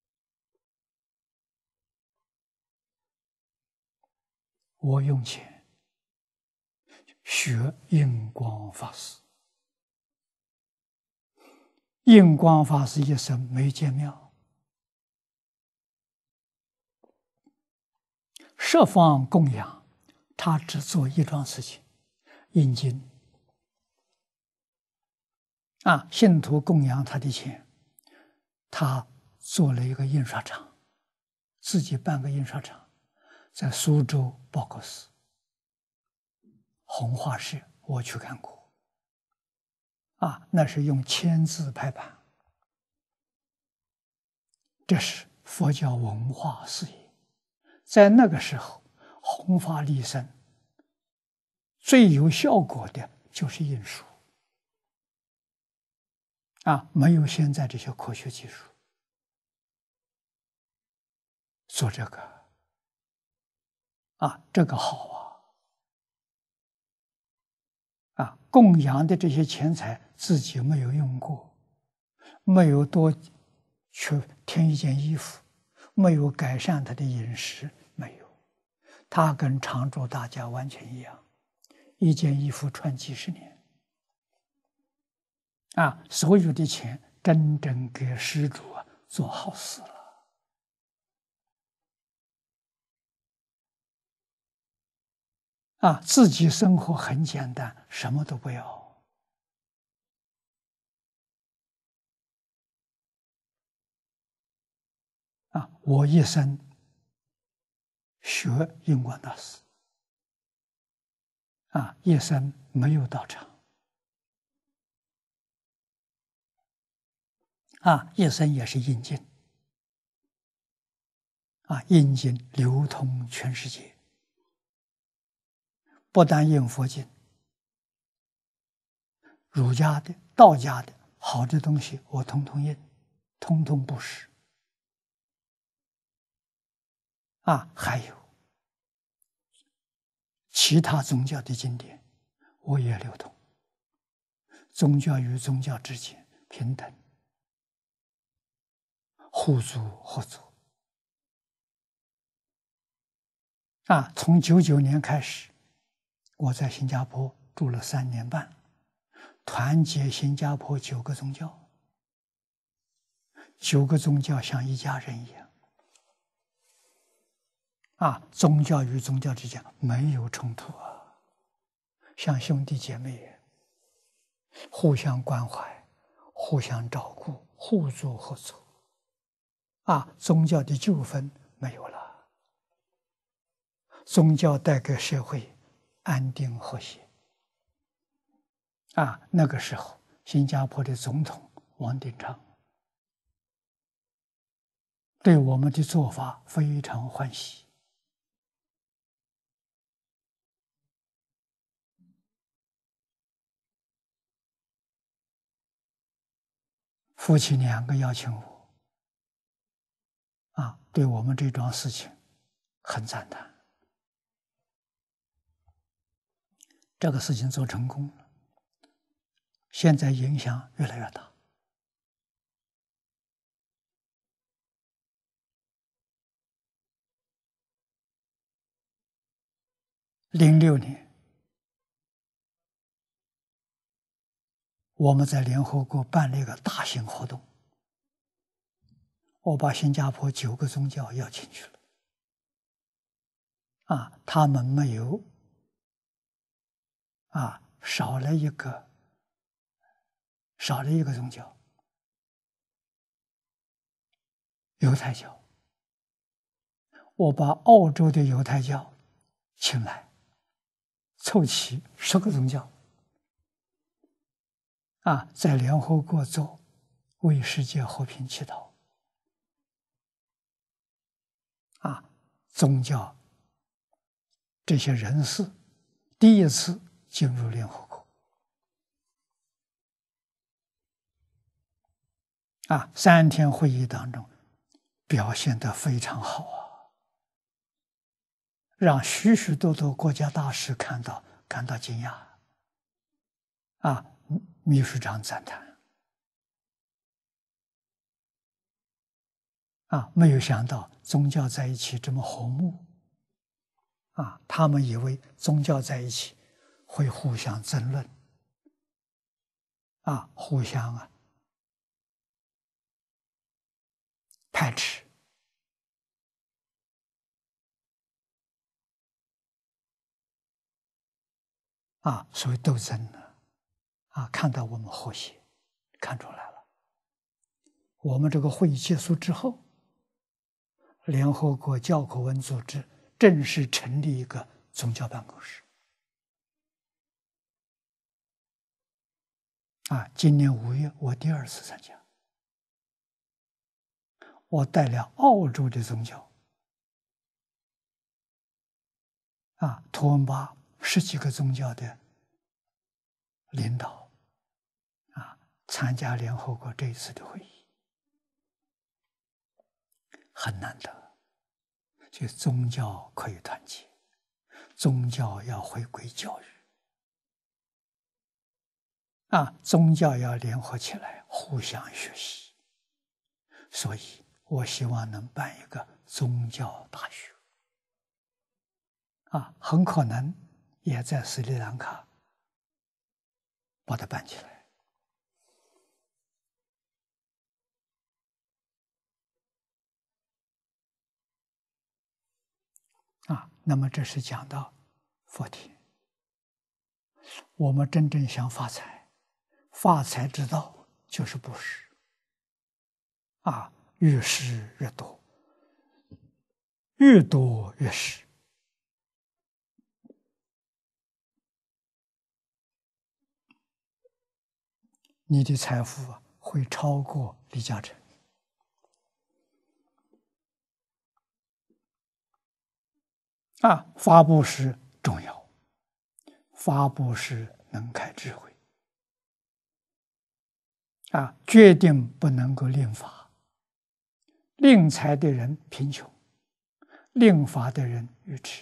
我用钱学印光法师，印光法师一生没见庙，十方供养，他只做一桩事情，印经。啊，信徒供养他的钱，他做了一个印刷厂，自己办个印刷厂，在苏州报告寺弘化社，我去看过。啊，那是用签字排版，这是佛教文化事业。在那个时候，弘法利生最有效果的就是印书。啊，没有现在这些科学技术，做这个，啊，这个好啊，啊，供养的这些钱财自己没有用过，没有多去添一件衣服，没有改善他的饮食，没有，他跟常住大家完全一样，一件衣服穿几十年。啊，所有的钱真正给施主啊做好事了。啊，自己生活很简单，什么都不要。啊，我一生学印光大师， 啊，一生没有道场，啊，一生也是印经，啊，印经流通全世界，不但印佛经，儒家的、道家的好的东西，我统统印，统统布施。啊，还有其他宗教的经典，我也流通。宗教与宗教之间平等、互助合作。啊，从九九年开始，我在新加坡住了三年半，团结新加坡九个宗教，九个宗教像一家人一样。啊，宗教与宗教之间没有冲突啊，像兄弟姐妹，互相关怀，互相照顾，互助合作。啊，宗教的纠纷没有了，宗教带给社会安定和谐。啊，那个时候，新加坡的总统王鼎昌对我们的做法非常欢喜。夫妻两个邀请我，啊，对我们这桩事情很赞叹。这个事情做成功了，现在影响越来越大。零六年，我们在联合国办了一个大型活动，我把新加坡九个宗教邀请去了。啊，他们没有啊，少了一个，少了一个宗教，犹太教。我把澳洲的犹太教请来，凑齐十个宗教。啊，在联合国做为世界和平祈祷。啊，宗教这些人士第一次进入联合国。啊，三天会议当中表现得非常好啊，让许许多多国家大使看到感到惊讶。啊，秘书长赞叹。啊，没有想到宗教在一起这么和睦。啊，他们以为宗教在一起会互相争论，啊，互相啊排斥。啊，所谓斗争呢，啊，看到我们和谐，看出来了。我们这个会议结束之后，联合国教科文组织正式成立一个宗教办公室。啊，今年五月我第二次参加，我带了澳洲的宗教，啊，图文巴十几个宗教的领导，啊，参加联合国这一次的会议，很难得。就宗教可以团结，宗教要回归教育。啊，宗教要联合起来，互相学习。所以我希望能办一个宗教大学。啊，很可能也在斯里兰卡把它办起来。啊，那么这是讲到佛体。我们真正想发财，发财之道就是布施。啊，越施越多，越多越施。 你的财富啊会超过李嘉诚。啊，发布施重要，发布施能开智慧。啊，决定不能够令法，令财的人贫穷，令法的人愚痴。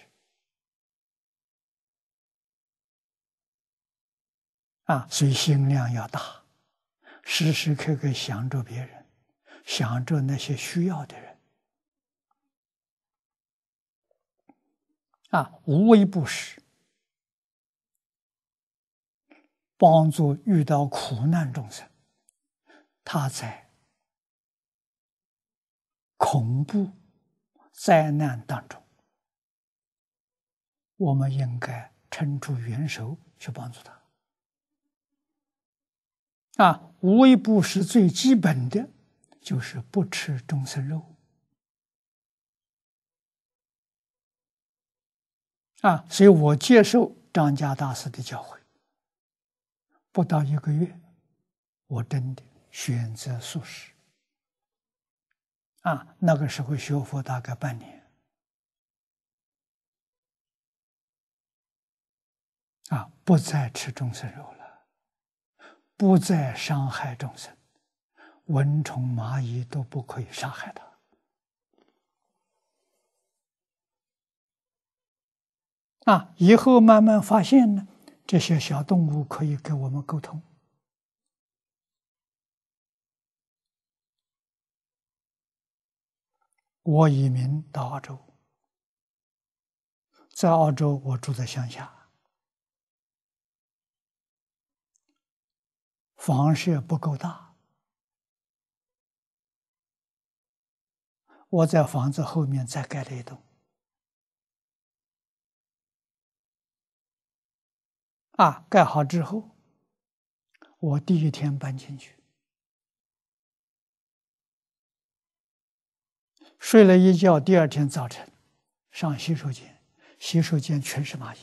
啊，所以心量要大，时时刻刻想着别人，想着那些需要的人。啊，无微不施，帮助遇到苦难众生，他在恐怖灾难当中，我们应该伸出援手去帮助他。啊，无微不施最基本的就是不吃众生肉。啊，所以我接受张家大师的教诲，不到一个月，我真的选择素食。啊，那个时候学佛大概半年。啊，不再吃众生肉了，不再伤害众生，蚊虫蚂蚁都不可以杀害它。啊，以后慢慢发现呢，这些小动物可以跟我们沟通。我移民到澳洲，在澳洲我住在乡下，房舍不够大，我在房子后面再盖了一栋。啊，盖好之后，我第一天搬进去，睡了一觉，第二天早晨上洗手间，洗手间全是蚂蚁。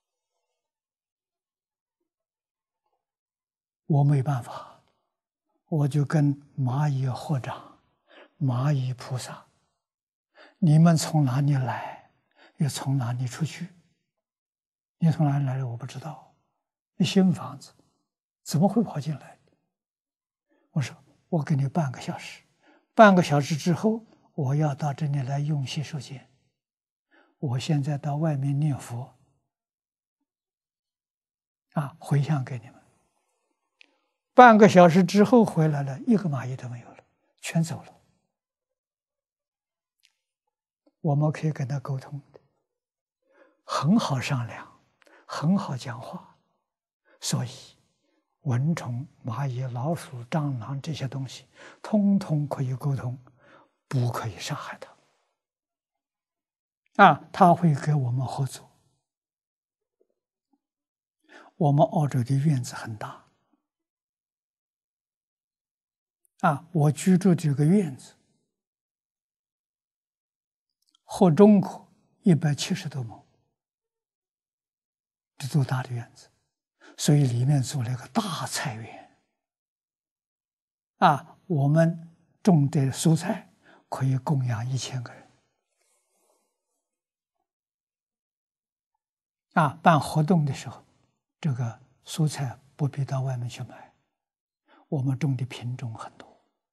我没办法，我就跟蚂蚁合掌，蚂蚁菩萨，你们从哪里来，又从哪里出去？你从哪里来的我不知道，你新房子怎么会跑进来？我说我给你半个小时，半个小时之后我要到这里来用洗手间，我现在到外面念佛啊，回向给你们。半个小时之后回来了，一个蚂蚁都没有了，全走了。我们可以跟他沟通的，很好商量，很好讲话。所以蚊虫、蚂蚁、老鼠、蟑螂这些东西，通通可以沟通，不可以伤害它。啊，他会跟我们合作。我们澳洲的院子很大。啊，我居住这个院子，和中国一百七十多亩，这多大的院子！所以里面做了一个大菜园。啊，我们种的蔬菜可以供养一千个人。啊，办活动的时候，这个蔬菜不必到外面去买，我们种的品种很多。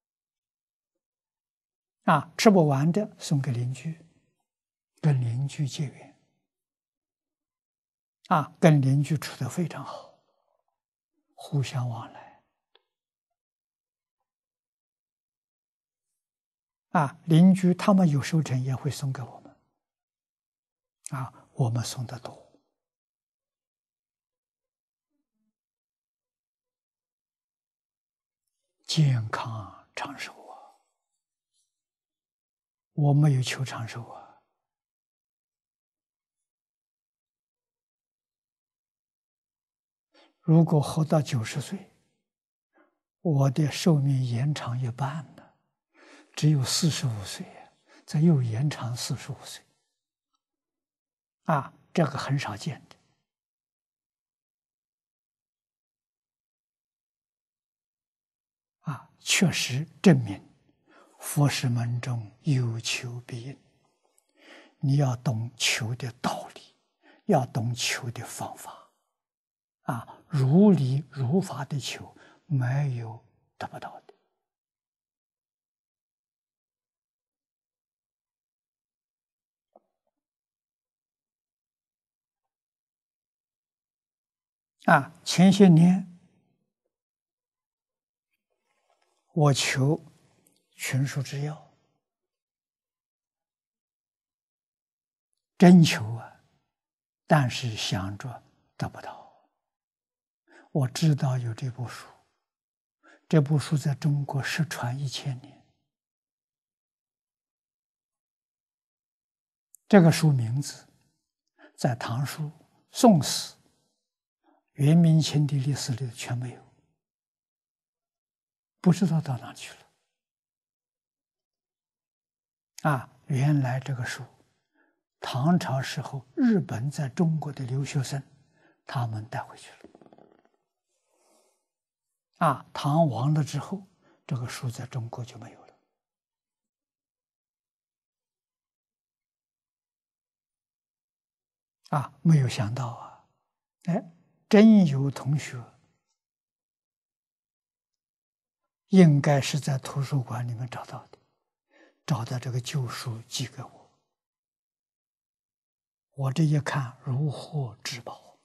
啊，吃不完的送给邻居，跟邻居结缘。啊，跟邻居处得非常好，互相往来。啊，邻居他们有收成也会送给我们。啊，我们送的多。健康长寿啊！我没有求长寿啊。如果活到九十岁，我的寿命延长一半了，只有四十五岁，这又延长四十五岁。啊，这个很少见的。 确实证明佛事门中有求必应。你要懂求的道理，要懂求的方法，啊，如理如法的求，没有得不到的。啊，前些年我求群书之要，真求啊，但是想着得不到。我知道有这部书，这部书在中国失传一千年。这个书名字在唐书、宋史、元明清的历史里全没有，不知道到哪去了。啊，原来这个书，唐朝时候日本在中国的留学生，他们带回去了。啊，唐亡了之后，这个书在中国就没有了。啊，没有想到啊，哎，真有同学应该是在图书馆里面找到的，找到这个旧书寄给我。我这一看，如获至宝。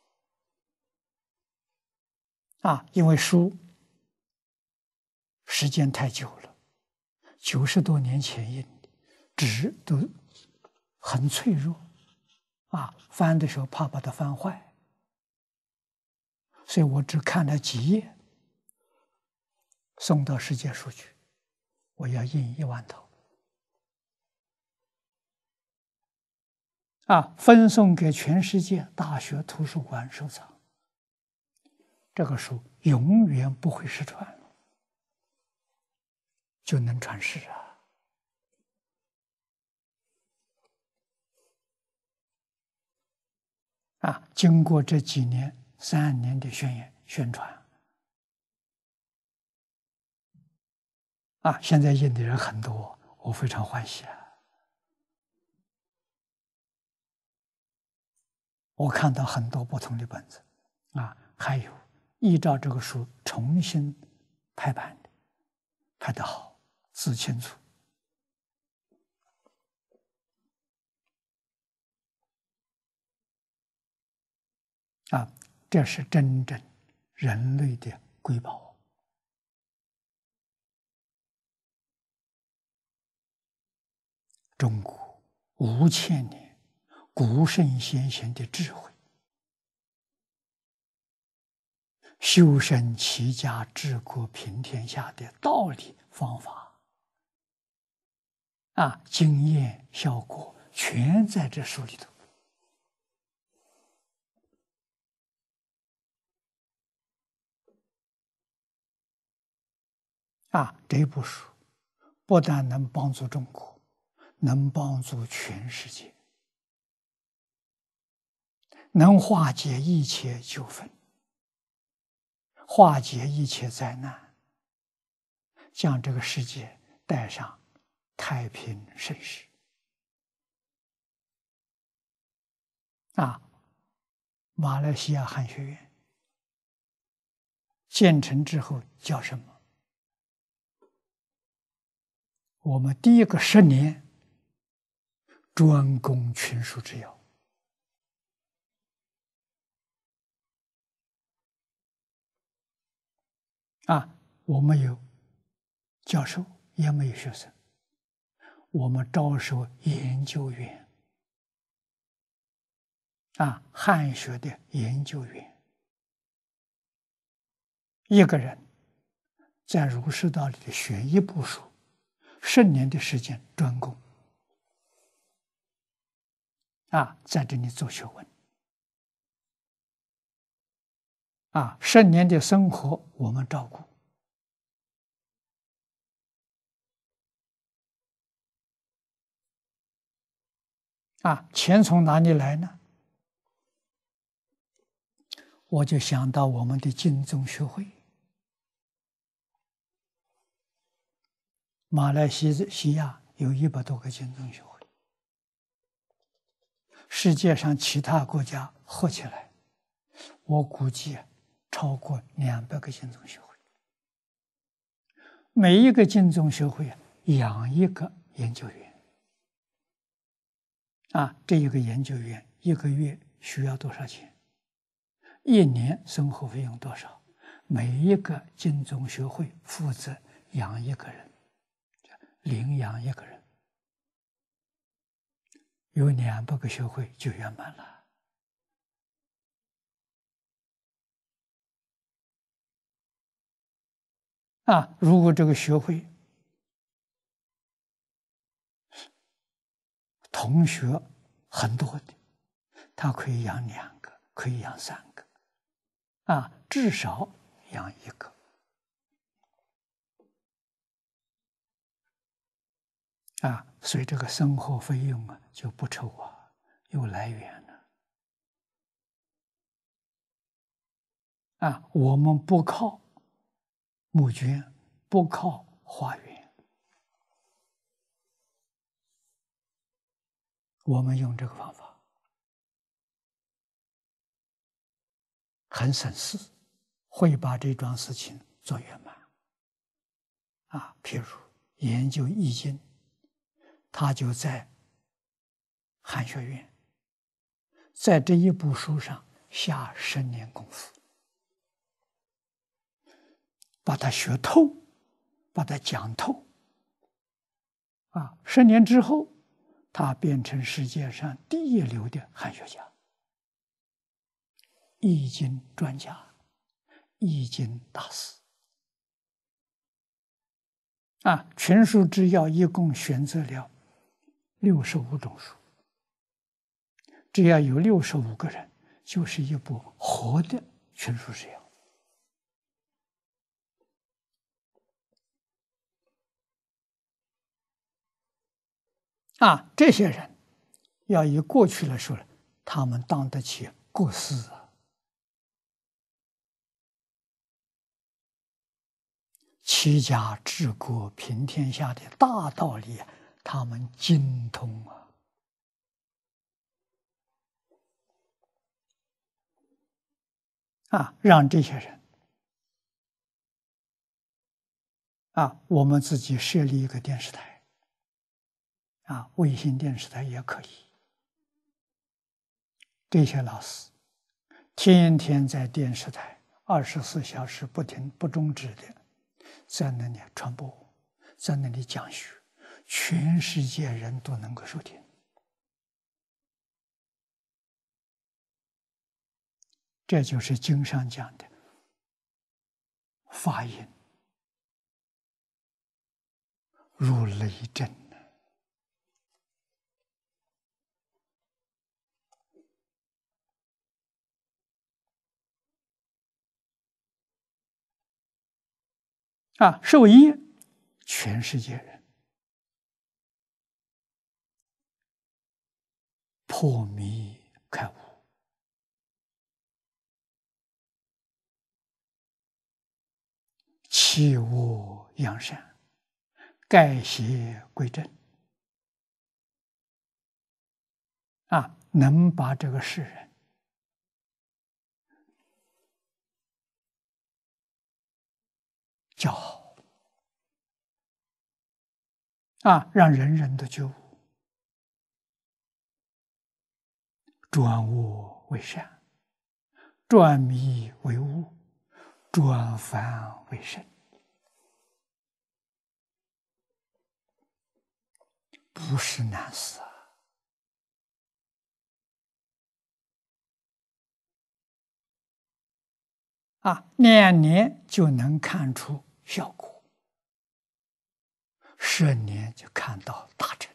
啊，因为书时间太久了，九十多年前印的，纸都很脆弱，啊，翻的时候怕把它翻坏，所以我只看了几页，送到世界书局，我要印一万套，啊，分送给全世界大学图书馆收藏。这个书永远不会失传，就能传世啊！啊，经过这几年、三年的宣言宣传，啊，现在印的人很多，我非常欢喜啊！我看到很多不同的本子，啊，还有依照这个书重新排版的，排得好，字清楚。啊，这是真正人类的瑰宝。中国五千年古圣先贤的智慧，修身齐家治国平天下的道理方法，啊，经验效果全在这书里头。啊，这部书不但能帮助中国，能帮助全世界，能化解一切纠纷，化解一切灾难，将这个世界带上太平盛世。啊，马来西亚汉学院建成之后叫什么？我们第一个十年专攻群书之要。啊，我们有教授，也没有学生，我们招收研究员，啊，汉学的研究员，一个人在儒释道里的学一部书，十年的时间专攻，啊，在这里做学问，啊，十年的生活我们照顾。啊，钱从哪里来呢？我就想到我们的净宗学会， 马来西西亚有一百多个经宗学会，世界上其他国家合起来，我估计超过两百个经宗学会。每一个经宗学会养一个研究员，啊，这一个研究员一个月需要多少钱？一年生活费用多少？每一个经宗学会负责养一个人，领养一个人，有两百个学会就圆满了。啊，如果这个学会同学很多的，他可以养两个，可以养三个，啊，至少养一个。啊，所以这个生活费用啊就不愁啊，有来源了。啊，我们不靠募捐，不靠化缘，我们用这个方法很省事，会把这桩事情做圆满。啊，譬如研究易经，他就在汉学院，在这一部书上下十年功夫，把它学透，把它讲透。啊，十年之后，他变成世界上第一流的汉学家、易经专家、易经大师。啊，群书治要一共选择了六十五种书，只要有六十五个人，就是一部活的群书治要。啊，这些人要以过去来说，他们当得起国师啊，齐家治国平天下的大道理，他们精通啊。啊，让这些人啊，我们自己设立一个电视台，啊，卫星电视台也可以。这些老师天天在电视台二十四小时不停不终止的在那里传播，在那里讲学，全世界人都能够收听。这就是经上讲的法音如雷震。啊，受益全世界人破迷开悟，弃恶扬善，改邪归正。啊，能把这个世人教好，啊，让人人都觉悟，转恶为善，转迷为悟，转凡为圣，不是难事啊！啊，两年就能看出效果，十年就看到大成。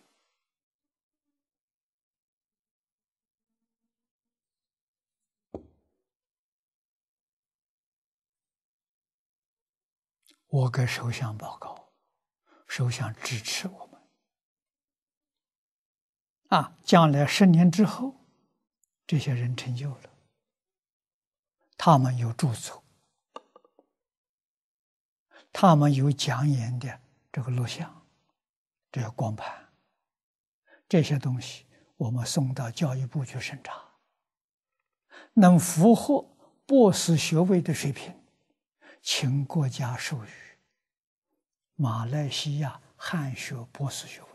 我给首相报告，首相支持我们。啊，将来十年之后，这些人成就了，他们有著作，他们有讲演的这个录像， 这个光盘，这些东西我们送到教育部去审查，能符合博士学位的水平，请国家授予马来西亚汉学博士学位。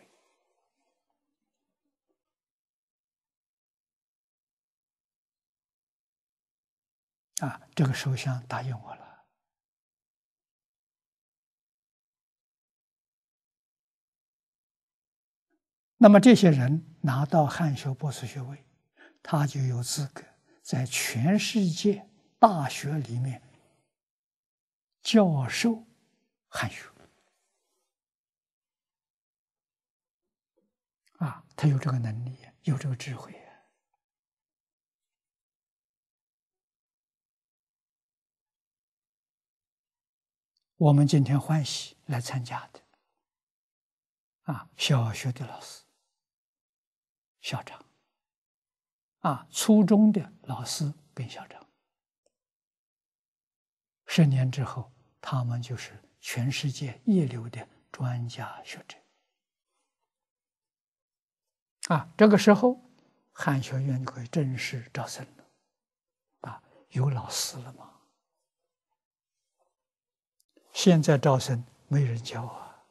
啊，这个首相答应我了。那么这些人拿到汉学博士学位，他就有资格在全世界大学里面教授汉学。啊，他有这个能力，有这个智慧。我们今天欢喜来参加的，啊，小学的老师、校长，啊，初中的老师跟校长，十年之后，他们就是全世界一流的专家学者。啊，这个时候，汉学院就可以正式招生了。啊，有老师了吗？现在招生没人教啊，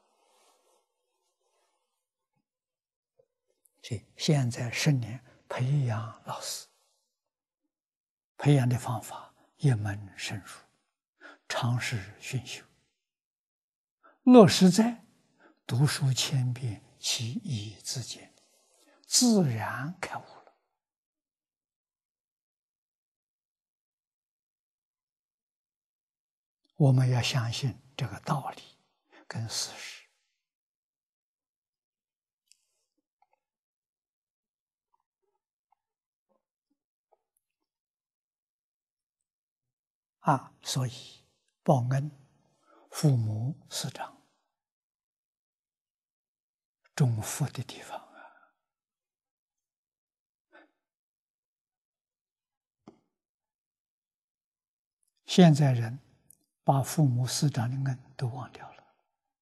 所以现在十年培养老师，培养的方法一门深入，常识熏修，落实在读书千遍，其义自见，自然开悟了。我们要相信这个道理跟事实。啊，所以报恩，父母师长，种福的地方啊。现在人把父母师长的恩都忘掉了，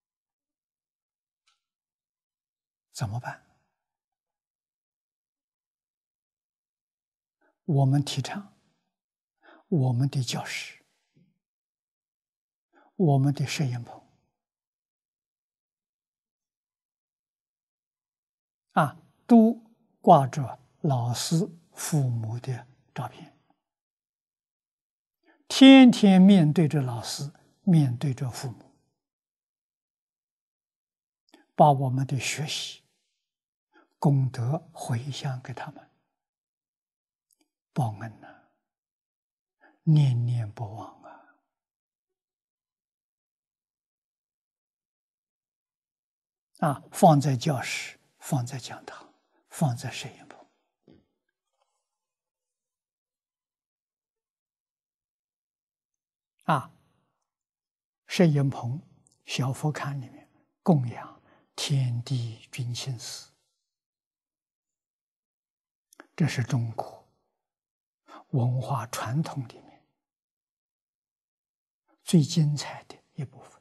怎么办？我们提倡我们的教室、我们的摄影棚啊，都挂着老师、父母的照片，天天面对着老师，面对着父母，把我们的学习功德回向给他们，报恩呢、啊，念念不忘啊！啊，放在教室，放在讲堂，放在摄影棚。啊，摄影棚、小佛龛里面供养天地君亲师，这是中国文化传统里面最精彩的一部分。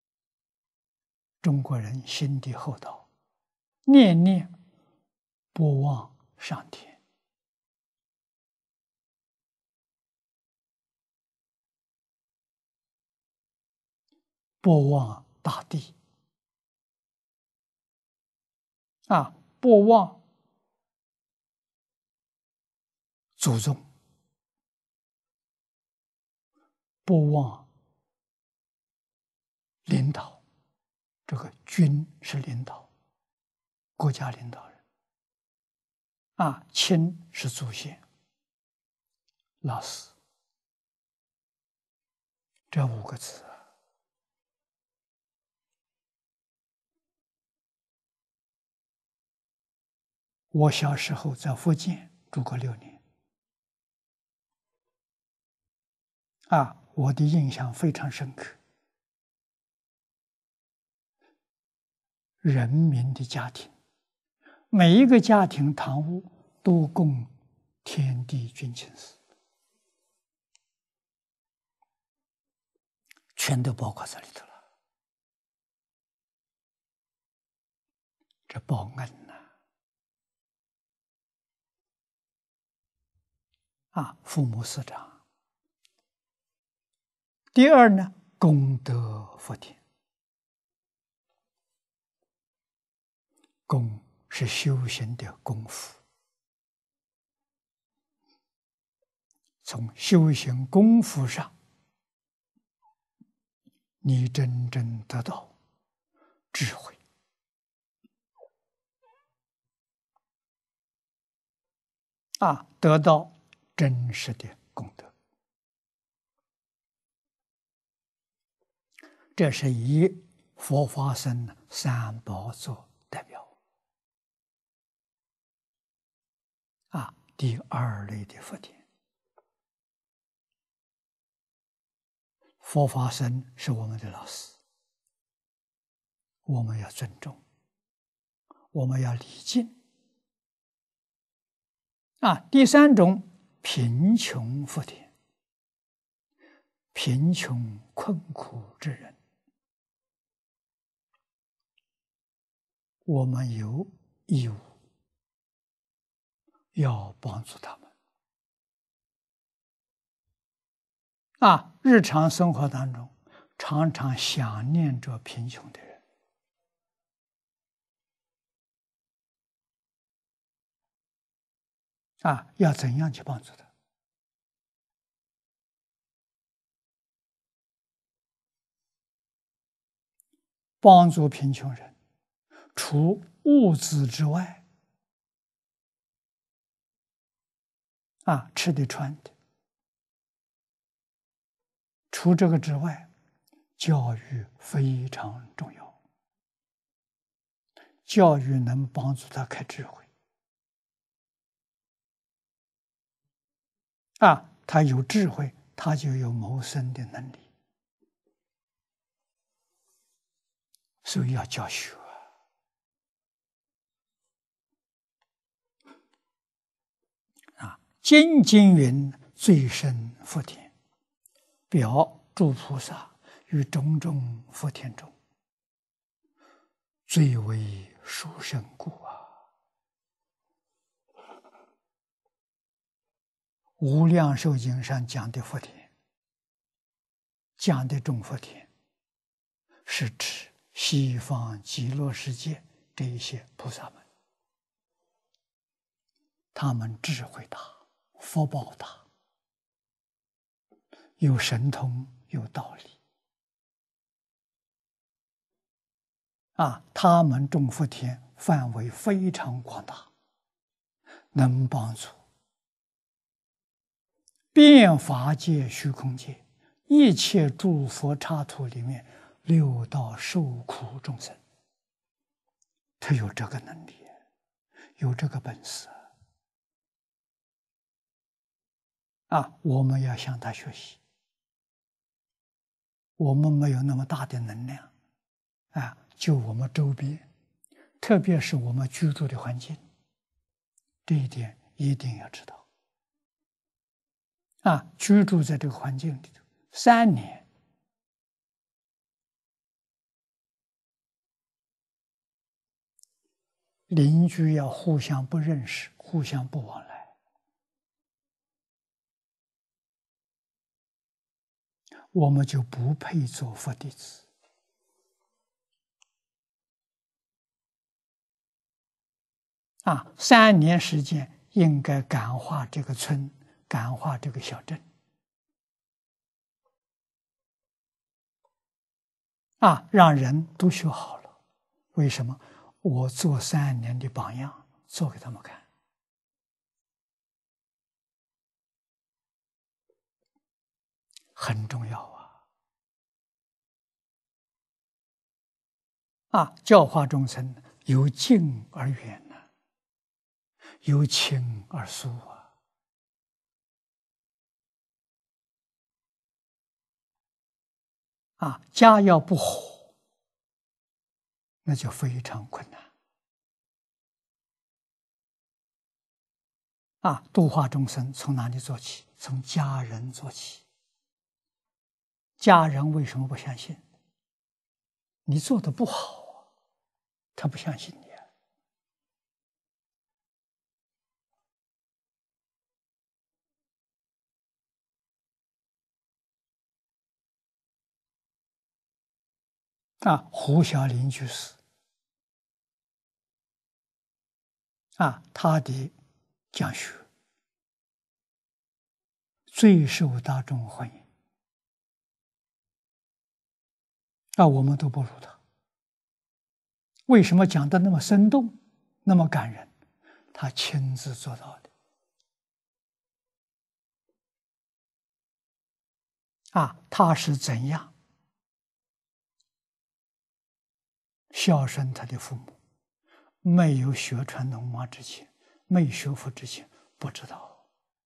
中国人心地厚道，念念不忘上天，不忘大地，啊，不忘祖宗，不忘领导。这个君是领导，国家领导人，啊，亲是祖先，老师，这五个字。我小时候在福建住过六年，啊，我的印象非常深刻。人民的家庭，每一个家庭堂屋都供天地君亲师，全都包括这里头了。 这报恩呐！啊，父母师长。第二呢，功德福田。功是修行的功夫，从修行功夫上，你真正得到智慧。啊，得到真实的功德，这是以佛法僧三宝做代表。啊，第二类的福田，佛法僧是我们的老师，我们要尊重，我们要礼敬。啊，第三种贫穷福田，贫穷困苦之人，我们有义务要帮助他们。啊，日常生活当中常常想念着贫穷的人。啊，要怎样去帮助他？帮助贫穷人，除物质之外，啊，吃的穿的，除这个之外，教育非常重要。教育能帮助他开智慧。啊，他有智慧，他就有谋生的能力。所以要教学啊！精经云：“最胜福田，表诸菩萨于种种福田中，最为殊胜故啊！”无量寿经上讲的福田，讲的种福田，是指西方极乐世界这一些菩萨们，他们智慧大，福报大，有神通，有道理。啊，他们种福田范围非常广大，能帮助遍法界、虚空界一切诸佛刹土里面六道受苦众生，他有这个能力，有这个本事啊！我们要向他学习。我们没有那么大的能量啊，就我们周边，特别是我们居住的环境，这一点一定要知道。啊，居住在这个环境里头三年，邻居要互相不认识，互相不往来，我们就不配做佛弟子。啊，三年时间应该感化这个村，感化这个小镇。啊，让人都学好了。为什么？我做三年的榜样，做给他们看。很重要啊！啊，教化众生由近而远呢、啊，由亲而疏啊！啊，家要不和，那就非常困难。啊，度化众生从哪里做起？从家人做起。家人为什么不相信？你做的不好啊，他不相信你啊。 啊，胡小林居士啊，他的讲学最受大众欢迎啊，我们都不如他。为什么讲的那么生动，那么感人？他亲自做到的啊！他是怎样孝顺他的父母？没有学传龙马之前，没学佛之前，不知道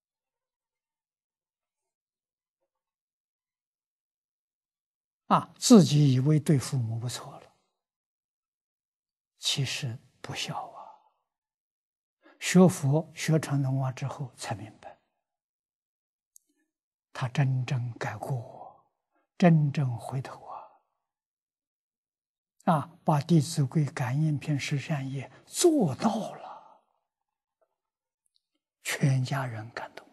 啊，自己以为对父母不错了，其实不孝啊。学佛学传龙马之后才明白，他真正改过，真正回头啊！啊，把《弟子规》感应篇十善业做到了，全家人感动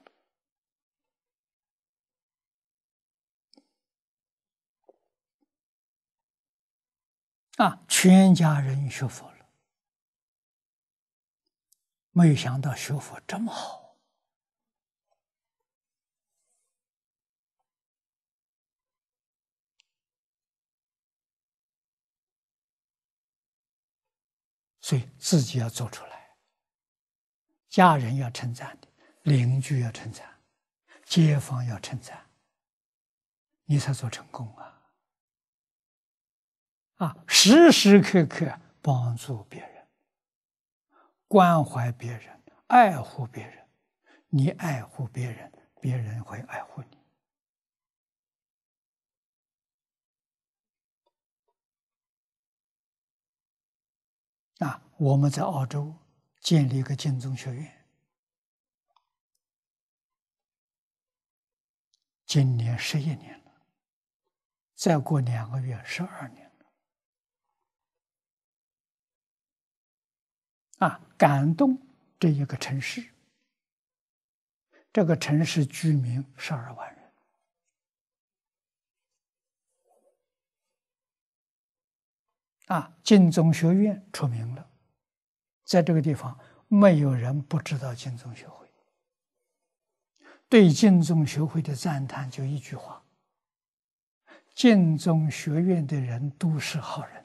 啊，全家人学佛了。没有想到学佛这么好所以自己要做出来，家人要称赞的，邻居要称赞，街坊要称赞，你才做成功啊！啊，时时刻刻帮助别人，关怀别人，爱护别人，你爱护别人，别人会爱护你。啊，我们在澳洲建立一个净宗学院，今年十一年了，再过两个月十二年了。啊，感动这一个城市，这个城市居民十二万人。啊，净宗学院出名了，在这个地方没有人不知道净宗学会。对净宗学会的赞叹就一句话：净宗学院的人都是好人。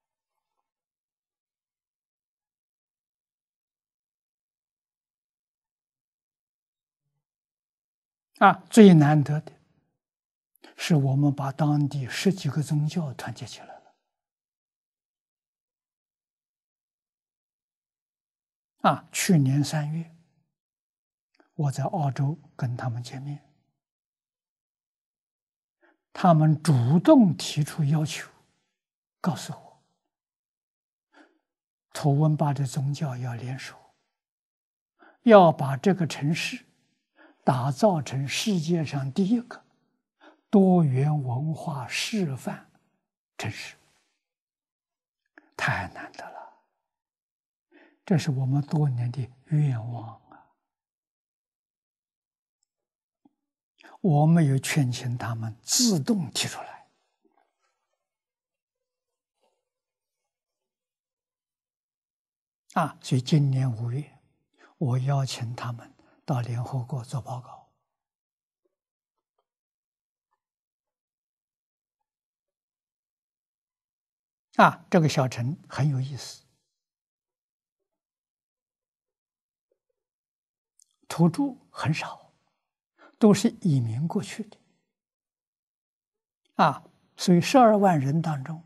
啊，最难得的是我们把当地十几个宗教团结起来了。啊，去年三月，我在澳洲跟他们见面，他们主动提出要求，告诉我，土温巴的宗教要联手，要把这个城市打造成世界上第一个多元文化示范城市，太难得了。这是我们多年的愿望啊！我没有劝请他们，自动提出来。啊，所以今年五月，我邀请他们到联合国做报告。啊，这个小城很有意思，土著很少，都是移民过去的。啊，所以十二万人当中，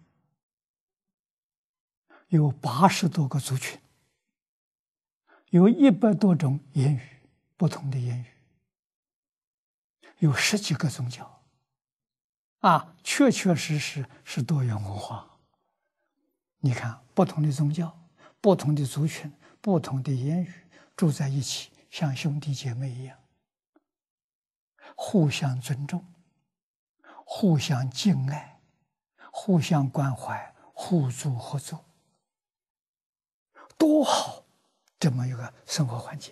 有八十多个族群，有一百多种言语，不同的言语，有十几个宗教。啊，确确实实是多元文化。你看，不同的宗教、不同的族群、不同的言语住在一起，像兄弟姐妹一样，互相尊重，互相敬爱，互相关怀，互助合作，多好！这么一个生活环境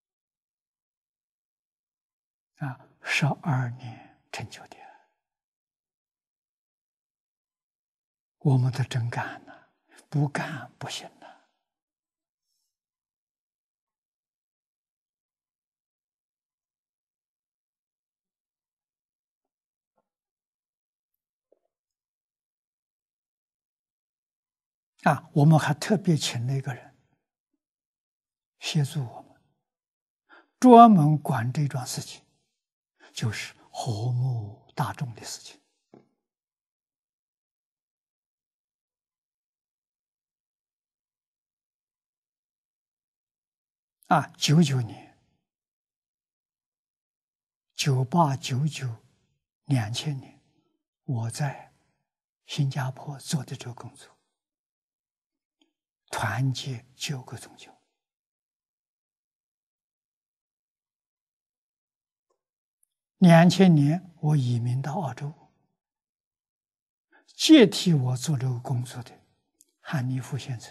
啊，十二年成就的。 我们得真干呢，不干不行了。啊，我们还特别请了一个人协助我们，专门管这桩事情，就是和睦大众的事情。啊，九九年、九八、九九、两千年，我在新加坡做的这个工作，团结九个宗教。两千年，我移民到澳洲，接替我做这个工作的汉尼夫先生，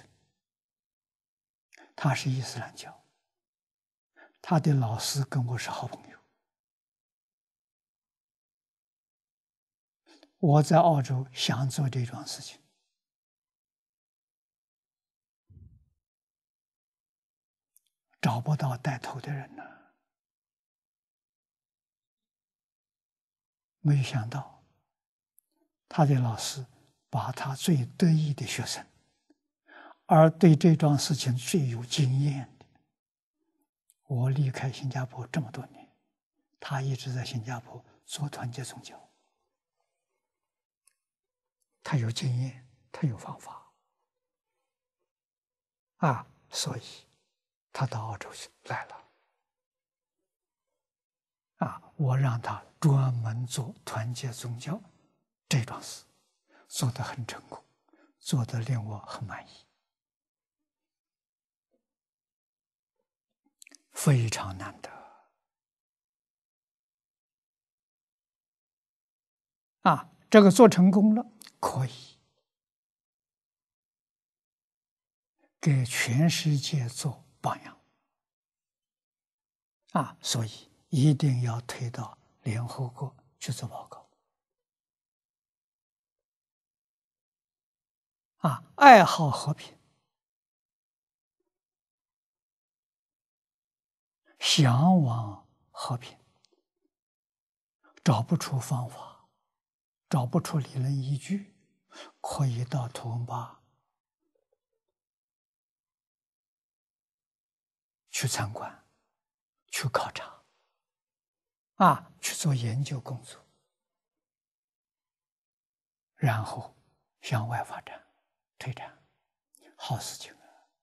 他是伊斯兰教，他的老师跟我是好朋友。我在澳洲想做这桩事情，找不到带头的人呢。没有想到，他的老师把他最得意的学生，而对这桩事情最有经验的，我离开新加坡这么多年，他一直在新加坡做团结宗教，他有经验，他有方法，啊，所以他到澳洲去来了。啊，我让他专门做团结宗教这桩事，做得很成功，做得令我很满意，非常难得。啊，这个做成功了，可以给全世界做榜样。啊，所以一定要推到联合国去做报告。啊，爱好和平，向往和平，找不出方法，找不出理论依据，可以到图文巴去参观，去考察，啊，去做研究工作，然后向外发展、推展，好事情啊！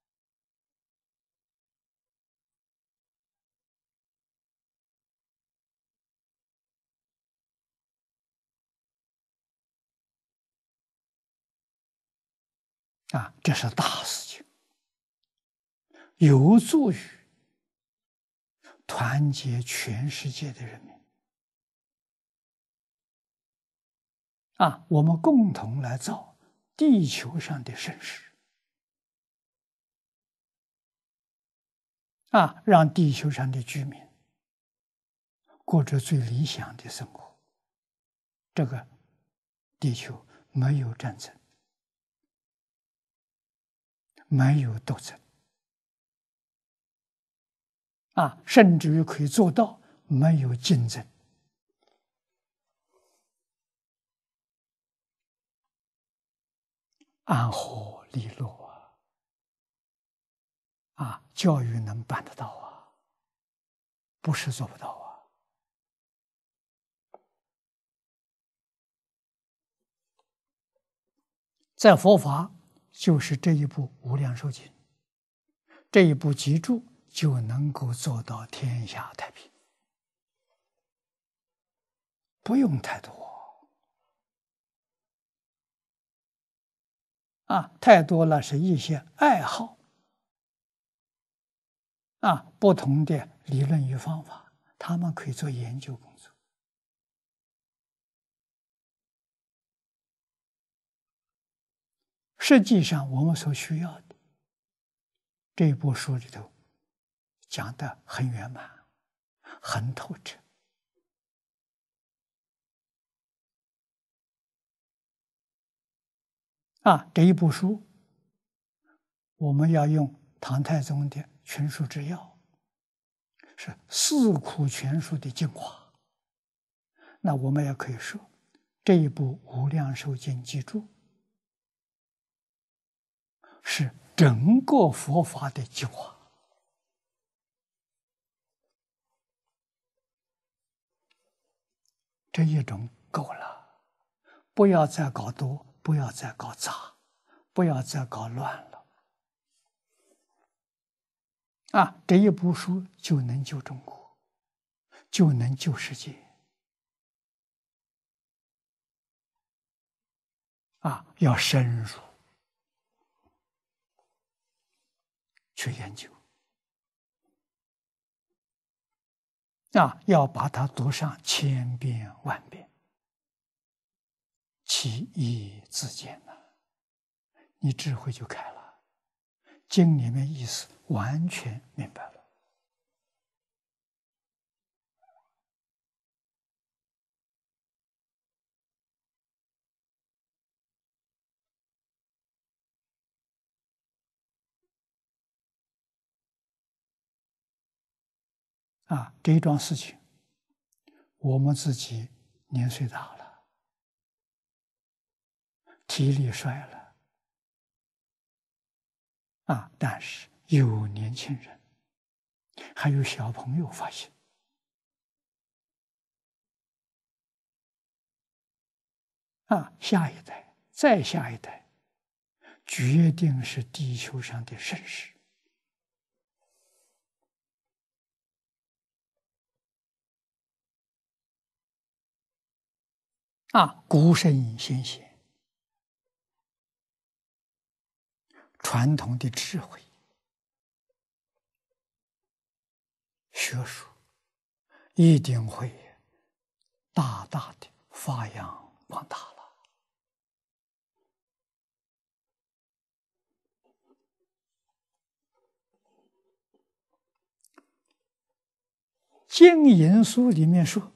啊，这是大事情，有助于团结全世界的人民。啊，我们共同来造地球上的盛世。啊，让地球上的居民过着最理想的生活。这个地球没有战争，没有斗争，啊，甚至于可以做到没有竞争，安和利落啊！啊，教育能办得到啊，不是做不到啊。在佛法，就是这一部《无量寿经》，这一部记住就能够做到天下太平，不用太多啊，太多了是一些爱好啊，不同的理论与方法，他们可以做研究工作。实际上，我们所需要的这部书里头讲得很圆满，很透彻。 啊，这一部书，我们要用唐太宗的群书治要，是四库全书的精华。那我们也可以说，这一部《无量寿经集注》是整个佛法的精华。这一种够了，不要再搞多，不要再搞杂，不要再搞乱了。啊，这一部书就能救中国，就能救世界。啊，要深入去研究。啊，要把它读上千遍万遍，其义自见呐，你智慧就开了，经里面意思完全明白了。啊，这一桩事情，我们自己年岁大了，体力衰了，啊，但是有年轻人，还有小朋友发现，啊，下一代，再下一代，决定是地球上的盛世。啊，古圣先贤传统的智慧、学术，一定会大大的发扬光大了。经言书里面说，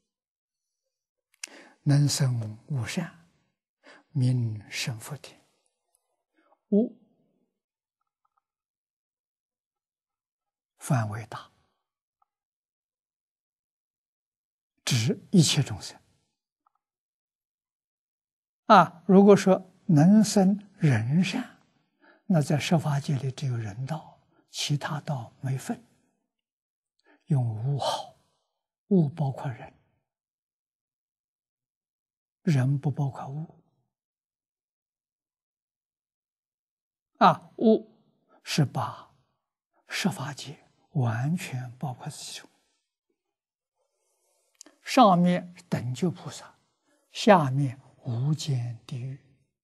能生无善，名胜福田。无范围大，指一切众生。啊，如果说能生人善，那在十法界里只有人道，其他道没分。用无好，物包括人，人不包括物。啊，物是把十法界完全包括其中。上面等觉菩萨，下面无间地狱。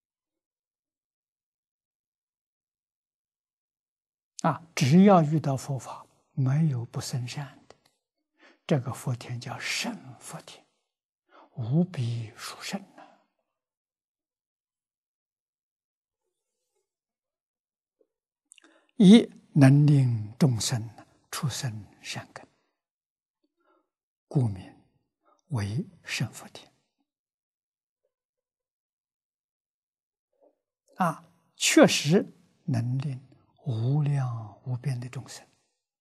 啊，只要遇到佛法，没有不生善的。这个福田叫胜福田，无比殊胜呐！一能令众生出生善根，故名为胜福田。啊，确实能令无量无边的众生，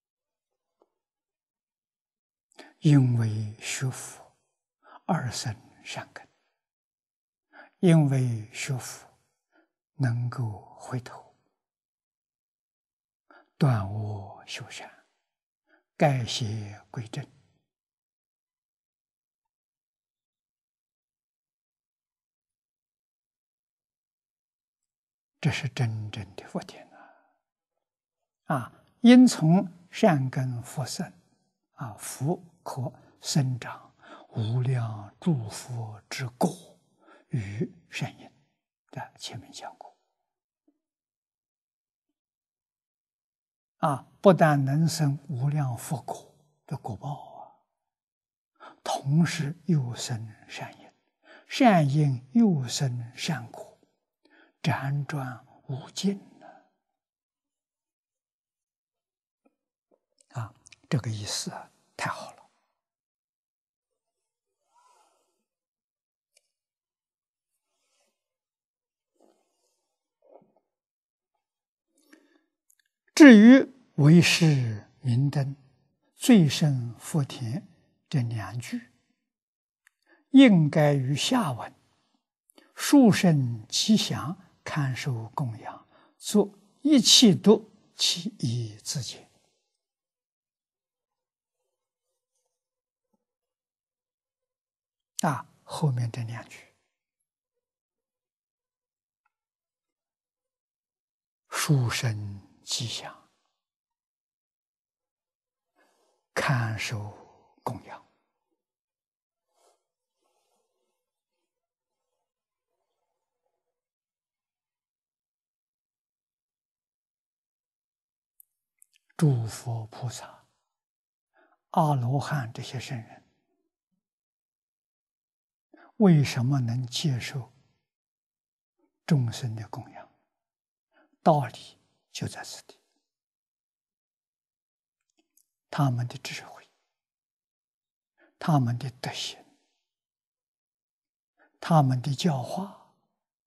因为学佛而生善根，因为学佛能够回头断恶修善，改邪归正。这是真正的福田啊！啊，因从善根福生，啊，福可生长无量诸佛之果与善因。在前面讲过，啊，不但能生无量佛果的果报啊，同时又生善因，善因又生善果，辗转无尽呢。啊，这个意思啊，太好了。 至于为是明灯、最胜福田这两句，应该于下文殊胜吉祥，堪受供养，作一气读，其义自见。啊，后面这两句，殊胜吉祥，堪受供养。诸佛菩萨、阿罗汉这些圣人，为什么能接受众生的供养？道理就在此地。他们的智慧，他们的德行，他们的教化，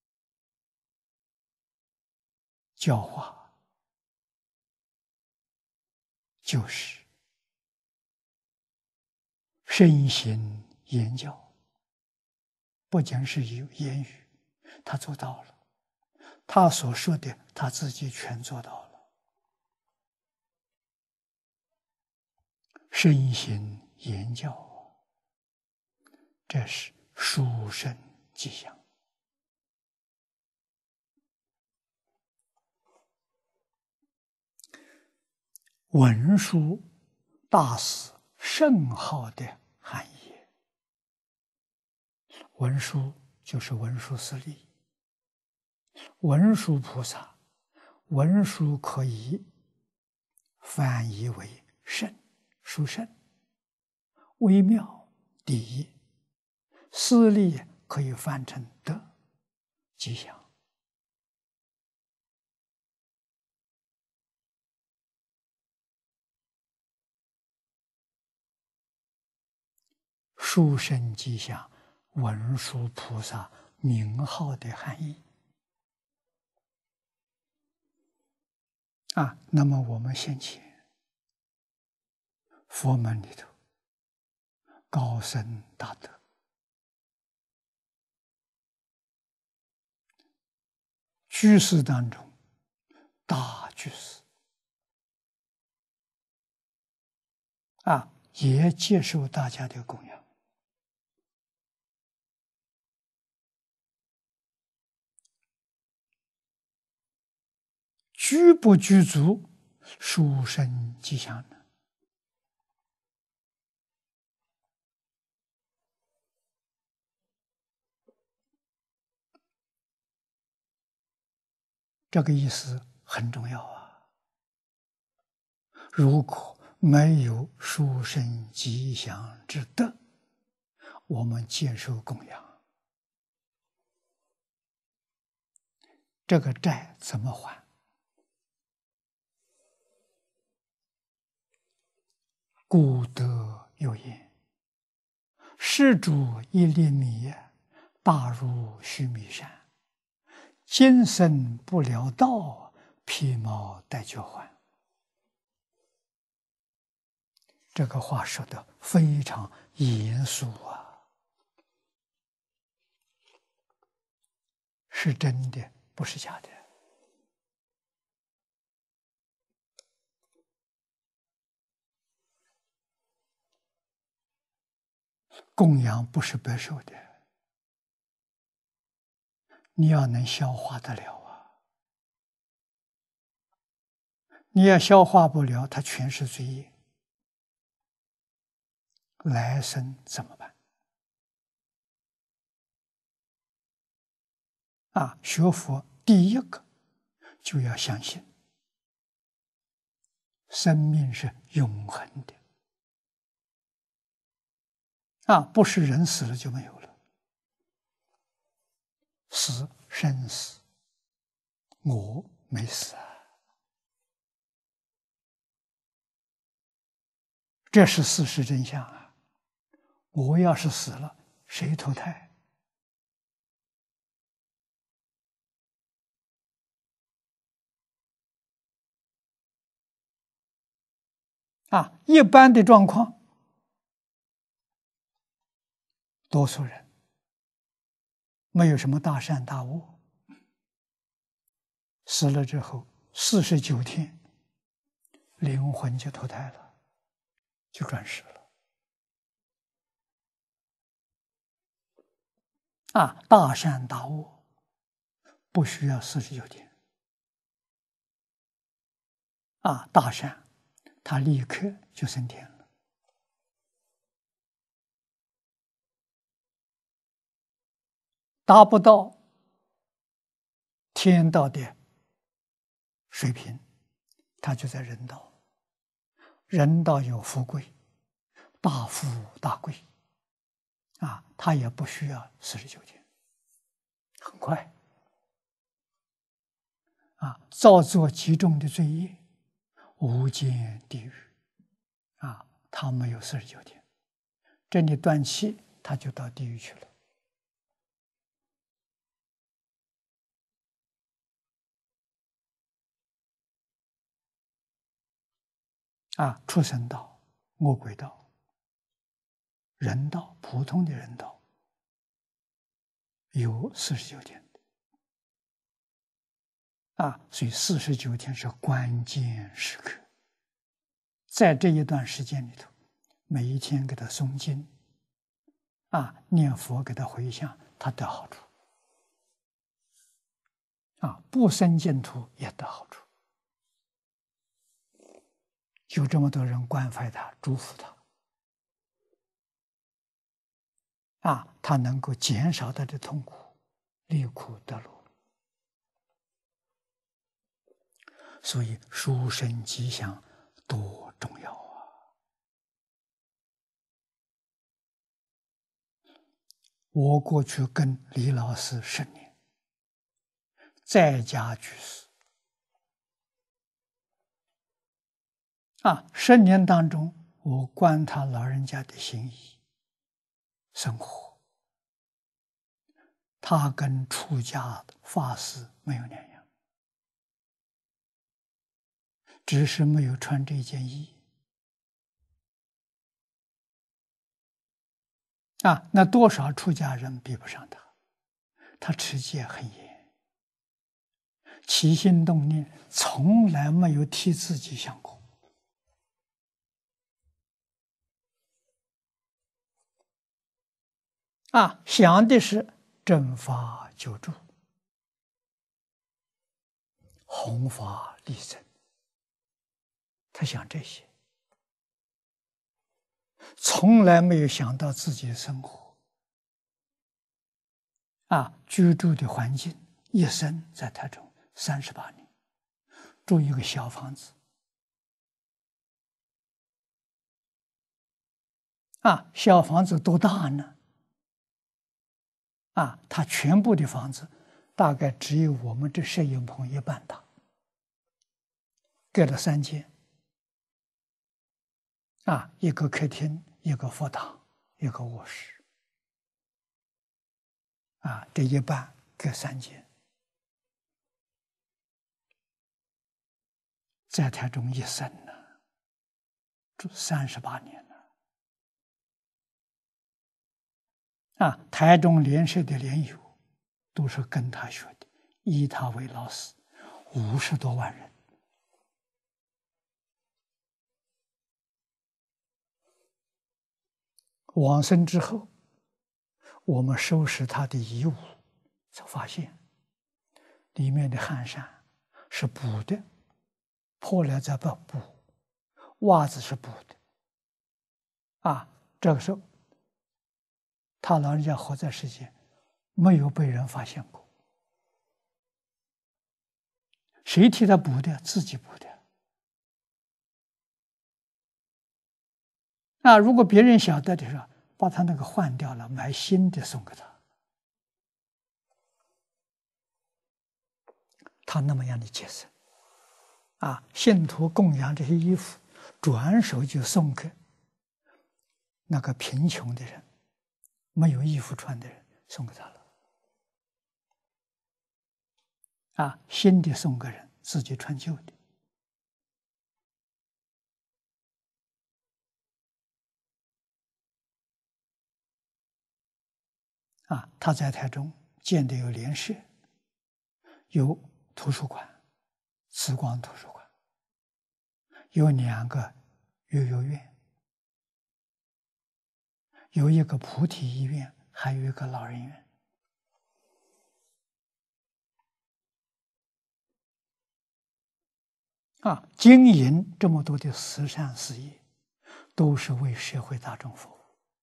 教化就是身行言教，不仅是有言语，他做到了，他所说的他自己全做到了。身行言教，这是殊胜吉祥。文殊大士圣号的含义，文殊就是文殊师利，文殊菩萨，文殊可以翻译为圣，殊胜、微妙、第一；师利可以翻成德、吉祥。殊胜吉祥，文殊菩萨名号的含义啊。那么我们先前佛门里头高僧大德，居士当中大居士啊，也接受大家的供养。居不居足，殊胜吉祥呢？这个意思很重要啊！如果没有殊胜吉祥之德，我们接受供养，这个债怎么还？故德有言：“施主一粒米，大如须弥山。今生不了道，披毛戴角还。”这个话说的非常严肃啊，是真的，不是假的。供养不是白受的，你要能消化得了啊！你要消化不了，它全是罪业，来生怎么办？啊，学佛第一个就要相信，生命是永恒的。啊，不是人死了就没有了，死生死，我没死啊，这是事实真相啊！我要是死了，谁投胎？ 啊，一般的状况，多数人没有什么大善大恶，死了之后四十九天，灵魂就投胎了，就转世了。啊，大善大恶不需要四十九天。啊，大善，他立刻就升天了。达不到天道的水平，他就在人道。人道有富贵，大富大贵，啊，他也不需要四十九天，很快。啊，造作极重的罪业，无间地狱，啊，他没有四十九天，这里断气，他就到地狱去了。啊，畜生道、恶鬼道、人道，普通的人道有四十九天的。啊，所以四十九天是关键时刻，在这一段时间里头，每一天给他诵经，啊，念佛给他回向，他得好处。啊，不生净土也得好处。有这么多人关怀他，祝福他，啊，他能够减少他的痛苦，离苦得乐。所以殊胜吉祥多重要啊！我过去跟李老师十年，在家居士，啊，十年当中，我观他老人家的心意生活，他跟出家法师没有两样，只是没有穿这件衣。啊，那多少出家人比不上他？他持戒很严，起心动念从来没有替自己想过。啊，想的是正法救助，弘法利生，他想这些，从来没有想到自己的生活。啊，居住的环境，一生在台中三十八年，住一个小房子。啊，小房子多大呢？啊，他全部的房子大概只有我们这摄影棚一半大，盖了三间。啊，一个客厅，一个佛堂，一个卧室。啊，这一半各三间，在台中一生呢，住三十八年了。啊，台中莲社的莲友都是跟他学的，以他为老师，五十多万人。往生之后，我们收拾他的遗物，才发现里面的汗衫是补的，破了再不补，袜子是补的。啊，这个时候他老人家活在世间，没有被人发现过。谁替他补的？自己补的。那如果别人晓得的时候，把他那个换掉了，买新的送给他。他那么样的节省，啊，信徒供养这些衣服，转手就送给那个贫穷的人，没有衣服穿的人，送给他了。啊，新的送给人，自己穿旧的。 啊，他在台中建的有莲社，有图书馆，慈光图书馆，有两个幼幼院，有一个菩提医院，还有一个老人院。啊，经营这么多的慈善事业，都是为社会大众服务。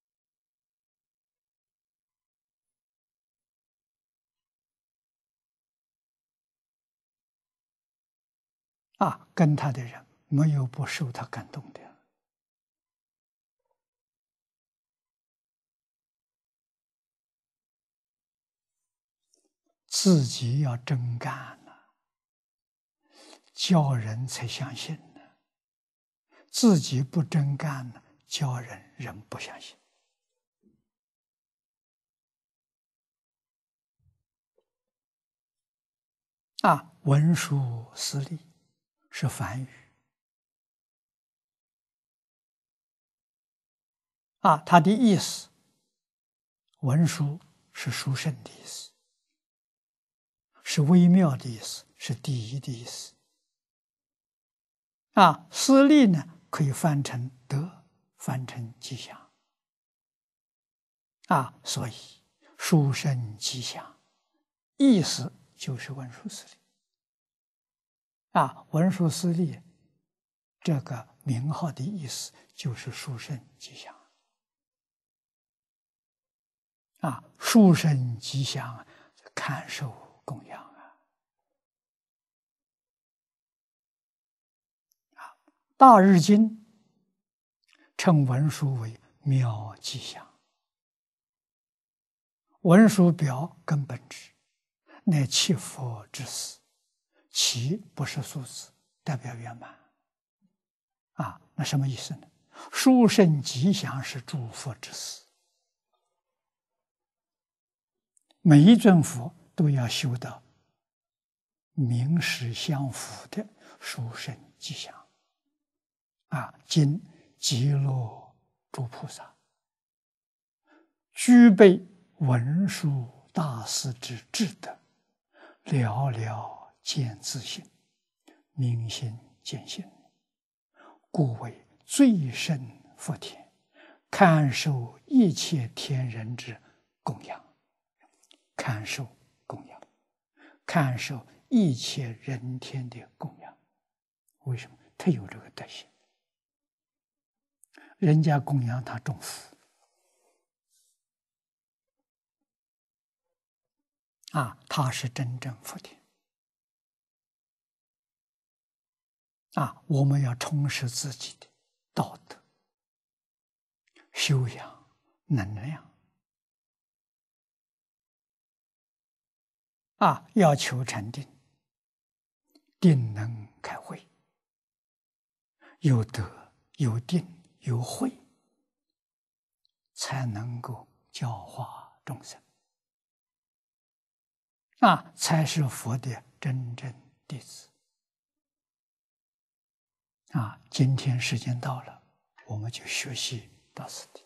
啊，跟他的人没有不受他感动的。自己要真干了，叫人才相信呢。自己不真干呢，叫人人不相信。啊，文殊师利是梵语。啊，它的意思，文殊是殊胜的意思，是微妙的意思，是第一的意思。啊，师利呢，可以翻成德，翻成吉祥。啊，所以殊胜吉祥，意思就是文殊师利。啊，文殊师利这个名号的意思就是殊胜吉祥。啊，殊胜吉祥，堪受供养啊！啊，大日经称文殊为妙吉祥。文殊表根本智，乃七佛之事。七不是数字，代表圆满。啊，那什么意思呢？殊胜吉祥是诸佛之事。每一尊佛都要修到名实相符的殊胜吉祥。啊，今极乐诸菩萨具备文殊大师之智德，了了见自性，明心见性，故为最胜福田，堪受一切天人之供养。堪受供养，堪受一切人天的供养。为什么？他有这个德行，人家供养他种福。啊，他是真正福田。啊，我们要充实自己的道德修养能量。啊，要求禅定，定能开慧，有德有定有慧，才能够教化众生。啊，才是佛的真正弟子。啊，今天时间到了，我们就学习到此地。